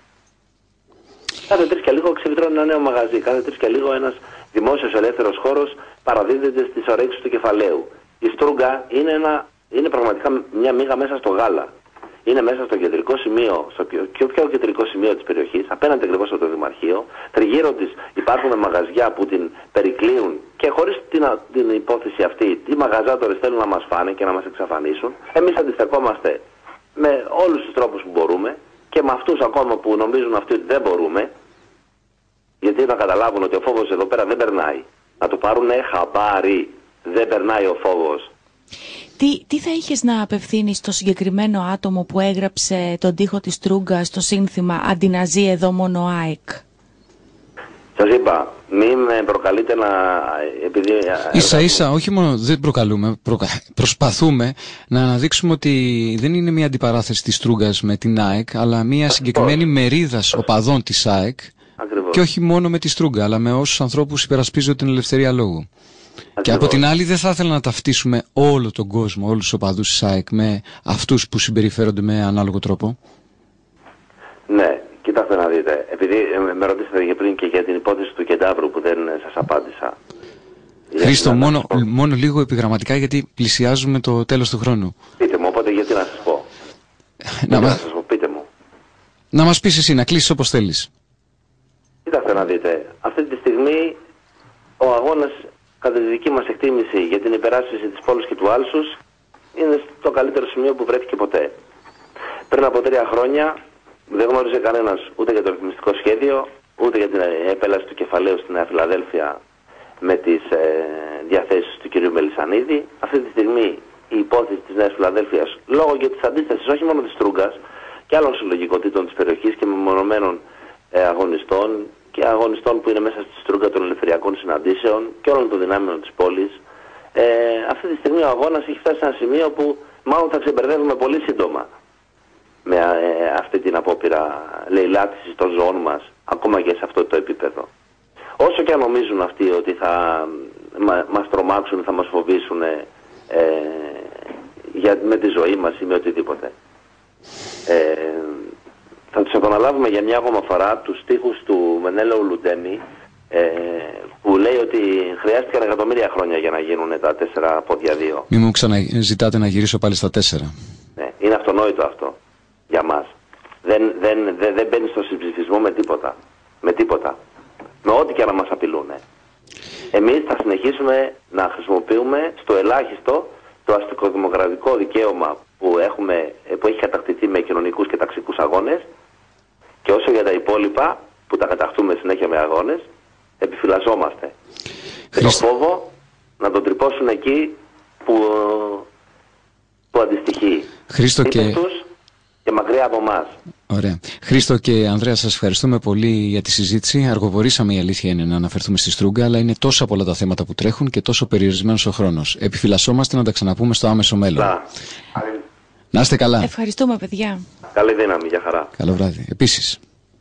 Κάθε 3 και λίγο ξεβιτρώνει ένα νέο μαγαζί. Κάθε 3 και λίγο ένας δημόσιος ελεύθερος χώρος παραδίδεται στις ορέξεις του κεφαλαίου. Η Στρούγκα είναι πραγματικά μια μύγα μέσα στο γάλα. Είναι μέσα στο κεντρικό σημείο, στο πιο κεντρικό σημείο της περιοχής, απέναντι ακριβώς από το Δημαρχείο. Τριγύρω της υπάρχουν μαγαζιά που την περικλείουν και χωρίς την υπόθεση αυτή, οι μαγαζάτορες θέλουν να μας φάνε και να μας εξαφανίσουν. Εμείς αντιστεκόμαστε με όλους τους τρόπους που μπορούμε και με αυτούς ακόμα που νομίζουν αυτοί ότι δεν μπορούμε, γιατί να καταλάβουν ότι ο φόβος εδώ πέρα δεν περνάει. Να το πάρουνε χαμπάρι, δεν περνάει ο φόβος. Τι θα είχες να απευθύνεις στο συγκεκριμένο άτομο που έγραψε τον τοίχο της Στρούγκα στο σύνθημα «Αντί να ζει εδώ μόνο ΑΕΚ»? Σας είπα, μην με προκαλείτε να... Ίσα-ίσα, όχι μόνο δεν προκαλούμε, προσπαθούμε να αναδείξουμε ότι δεν είναι μια αντιπαράθεση της Στρούγκας με την ΑΕΚ, αλλά μια συγκεκριμένη μερίδα οπαδών της ΑΕΚ. Ακριβώς. Και όχι μόνο με τη Στρούγκα, αλλά με όσους ανθρώπους υπερασπίζονται την ελευθερία λόγου. Ακριβώς. Και από την άλλη δεν θα ήθελα να ταυτίσουμε όλο τον κόσμο, όλους τους οπαδούς της ΑΕΚ με αυτούς που συμπεριφέρονται με ανάλογο τρόπο. Ναι, κοιτάξτε να δείτε. Επειδή με ρωτήσατε και πριν και για την υπόθεση του Κεντάβρου που δεν σας απάντησα. Χρήστο, μόνο λίγο επιγραμματικά γιατί πλησιάζουμε το τέλος του χρόνου. Πείτε μου, οπότε γιατί να σας πω. Πείτε μου. Να μας πεις εσύ, να κλείσεις όπως θέλεις. Κοιτάξτε να δείτε. Αυτή τη στιγμή ο αγώνας, κατά τη δική μας εκτίμηση, για την υπεράσπιση της πόλης και του άλσους είναι στο καλύτερο σημείο που βρέθηκε ποτέ. Πριν από 3 χρόνια δεν γνώριζε κανένας ούτε για το ρυθμιστικό σχέδιο, ούτε για την επέλαση του κεφαλαίου στη Νέα Φιλαδέλφια με τις διαθέσεις του κ. Μελισσανίδη. Αυτή τη στιγμή η υπόθεση της Νέας Φιλαδέλφειας, λόγω και της αντίστασης όχι μόνο της Στρούγκας και άλλων συλλογικότητων της περιοχής και μεμονωμένων αγωνιστών και αγωνιστών που είναι μέσα στη Στρούγκα των ελευθεριακών συναντήσεων και όλων των δυνάμεων της πόλης, αυτή τη στιγμή ο αγώνας έχει φτάσει σε ένα σημείο που μάλλον θα ξεμπερδεύουμε πολύ σύντομα με αυτή την απόπειρα λαιλάτισης των ζώων μας, ακόμα και σε αυτό το επίπεδο. Όσο και αν νομίζουν αυτοί ότι θα μας τρομάξουν, θα μας φοβήσουν με τη ζωή μας ή με οτιδήποτε. Θα τους επαναλάβουμε για μια ακόμα φορά τους στίχους του Μενέλαου Λουντέμι, που λέει ότι χρειάστηκαν εκατομμύρια χρόνια για να γίνουν τα 4 πόδια 2. Μη μου ξαναζητάτε να γυρίσω πάλι στα 4. Ναι, είναι αυτονόητο αυτό για μας. Δεν μπαίνει στο συμψηφισμό με τίποτα. Με τίποτα. Με ό,τι και να μας απειλούν. Εμείς θα συνεχίσουμε να χρησιμοποιούμε στο ελάχιστο το αστικοδημοκρατικό δικαίωμα που έχει κατακτηθεί με κοινωνικούς και ταξικούς αγώνες, και όσο για τα υπόλοιπα που τα κατακτούμε συνέχεια με αγώνες, επιφυλασσόμαστε. Και το φόβο να τον τρυπώσουν εκεί που αντιστοιχεί. Χρήστο, και μακριά από εμάς. Ωραία. Χρήστο και Ανδρέα, σας ευχαριστούμε πολύ για τη συζήτηση. Αργοπορήσαμε, η αλήθεια είναι, να αναφερθούμε στη Στρούγκα, αλλά είναι τόσα πολλά τα θέματα που τρέχουν και τόσο περιορισμένος ο χρόνος. Επιφυλασσόμαστε να τα ξαναπούμε στο άμεσο μέλλον. Να είστε καλά. Ευχαριστούμε, παιδιά. Καλή δύναμη, για χαρά. Καλό βράδυ. Επίσης.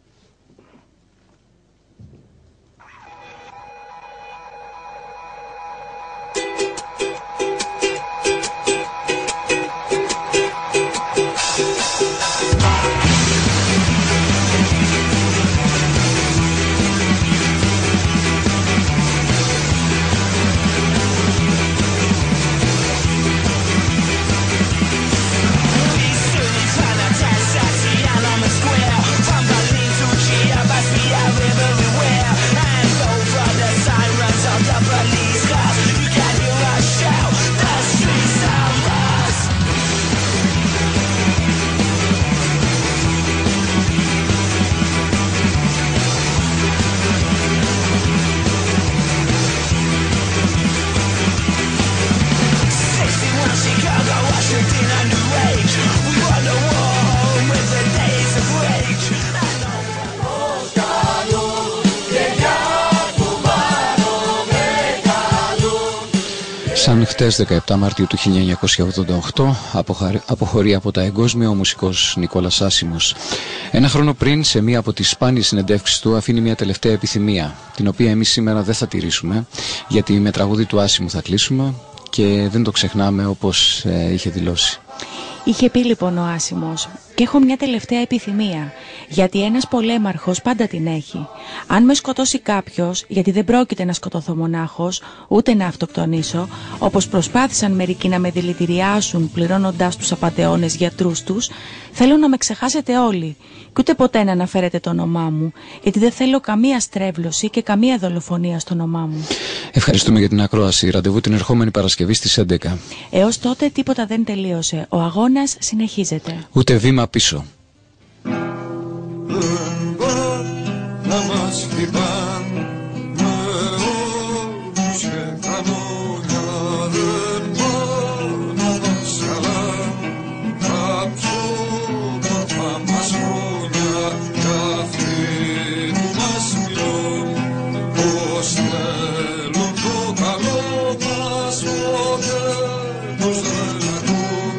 Σαν χτες 17 Μαρτίου του 1988 αποχωρεί από τα εγκόσμια ο μουσικός Νικόλας Άσημος. Ένα χρόνο πριν, σε μία από τις σπάνιες συνεντεύξεις του, αφήνει μια τελευταία επιθυμία, την οποία εμείς σήμερα δεν θα τηρήσουμε, γιατί με τραγούδι του Άσημου θα κλείσουμε και δεν το ξεχνάμε όπως είχε δηλώσει. Είχε πει λοιπόν ο Άσημος: «Και έχω μια τελευταία επιθυμία, γιατί ένας πολέμαρχος πάντα την έχει. Αν με σκοτώσει κάποιος, γιατί δεν πρόκειται να σκοτωθώ μονάχος, ούτε να αυτοκτονήσω, όπως προσπάθησαν μερικοί να με δηλητηριάσουν πληρώνοντάς τους απατεώνες γιατρούς τους, θέλω να με ξεχάσετε όλοι και ούτε ποτέ να αναφέρετε το όνομά μου, γιατί δεν θέλω καμία στρέβλωση και καμία δολοφονία στο όνομά μου». Ευχαριστούμε για την ακρόαση. Ραντεβού την ερχόμενη Παρασκευή στις 11. Έως τότε τίποτα δεν τελείωσε. Ο αγώνας συνεχίζεται. Ούτε βήμα πίσω. Να μας χτυπάν με όρους και κανόνια, δεν πάνε να μας καλά τα πιο μορφά μας χρόνια κι αυτοί που μας μιλούν πως θέλουν το καλό μας, ποτέ τους δεν ακούν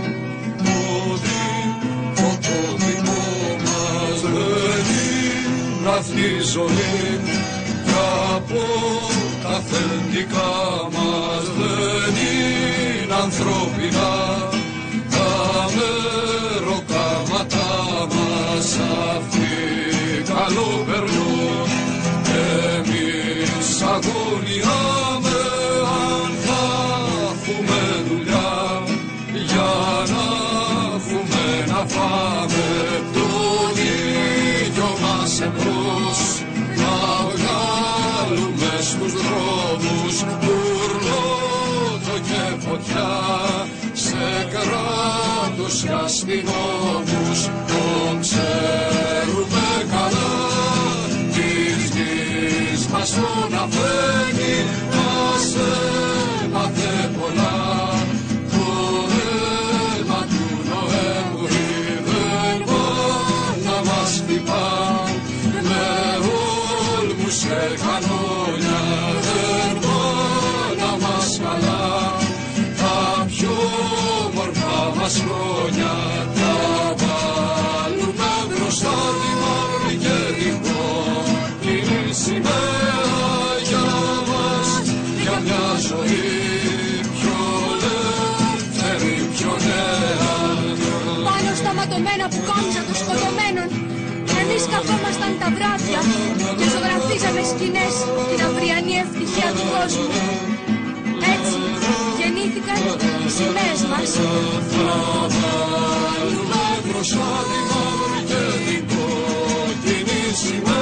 το δικό μας δεν είναι αυτή η ζωή κι από τα αφεντικά μας δεν είναι ανθρώπινα τα μεροκάματα μας, αυτοί καλό περνούν εμείς αγωνιάμε αν θα έχουμε δουλειά για να έχουμε να φάμε τον ίδιο μας εμπρός να βγάλουμε στους δρόμους ουρλότο και φωτιά σε κράτος και αστυνόμους. Το ξέρουμε καλά της γης μας τον αφένει μας έμαθε πολλά. Το αίμα του Νοέμβρη δεν πάει να μας χτυπά με όλμους και κανόνια, δεν πάει να μας καλά τα πιο μορφά μας χρόνια. Τα βάλουμε μπροστά τη μαύρη και την κόκκινη σημαία για μας, για μια ζωή πιο ελεύθερη, πιο νέα. Πάνω στα ματωμένα που κόμψαν των σκοτωμένων, εμείς καθόμασταν τα βράδια και ζωγραφίζαμε σκηνές την αυριανή ευτυχία του κόσμου. Έτσι γεννήθηκαν οι σημαίες μας. Θα βάλουμε μπροστά τη μαύρη και την κόκκινη σημαία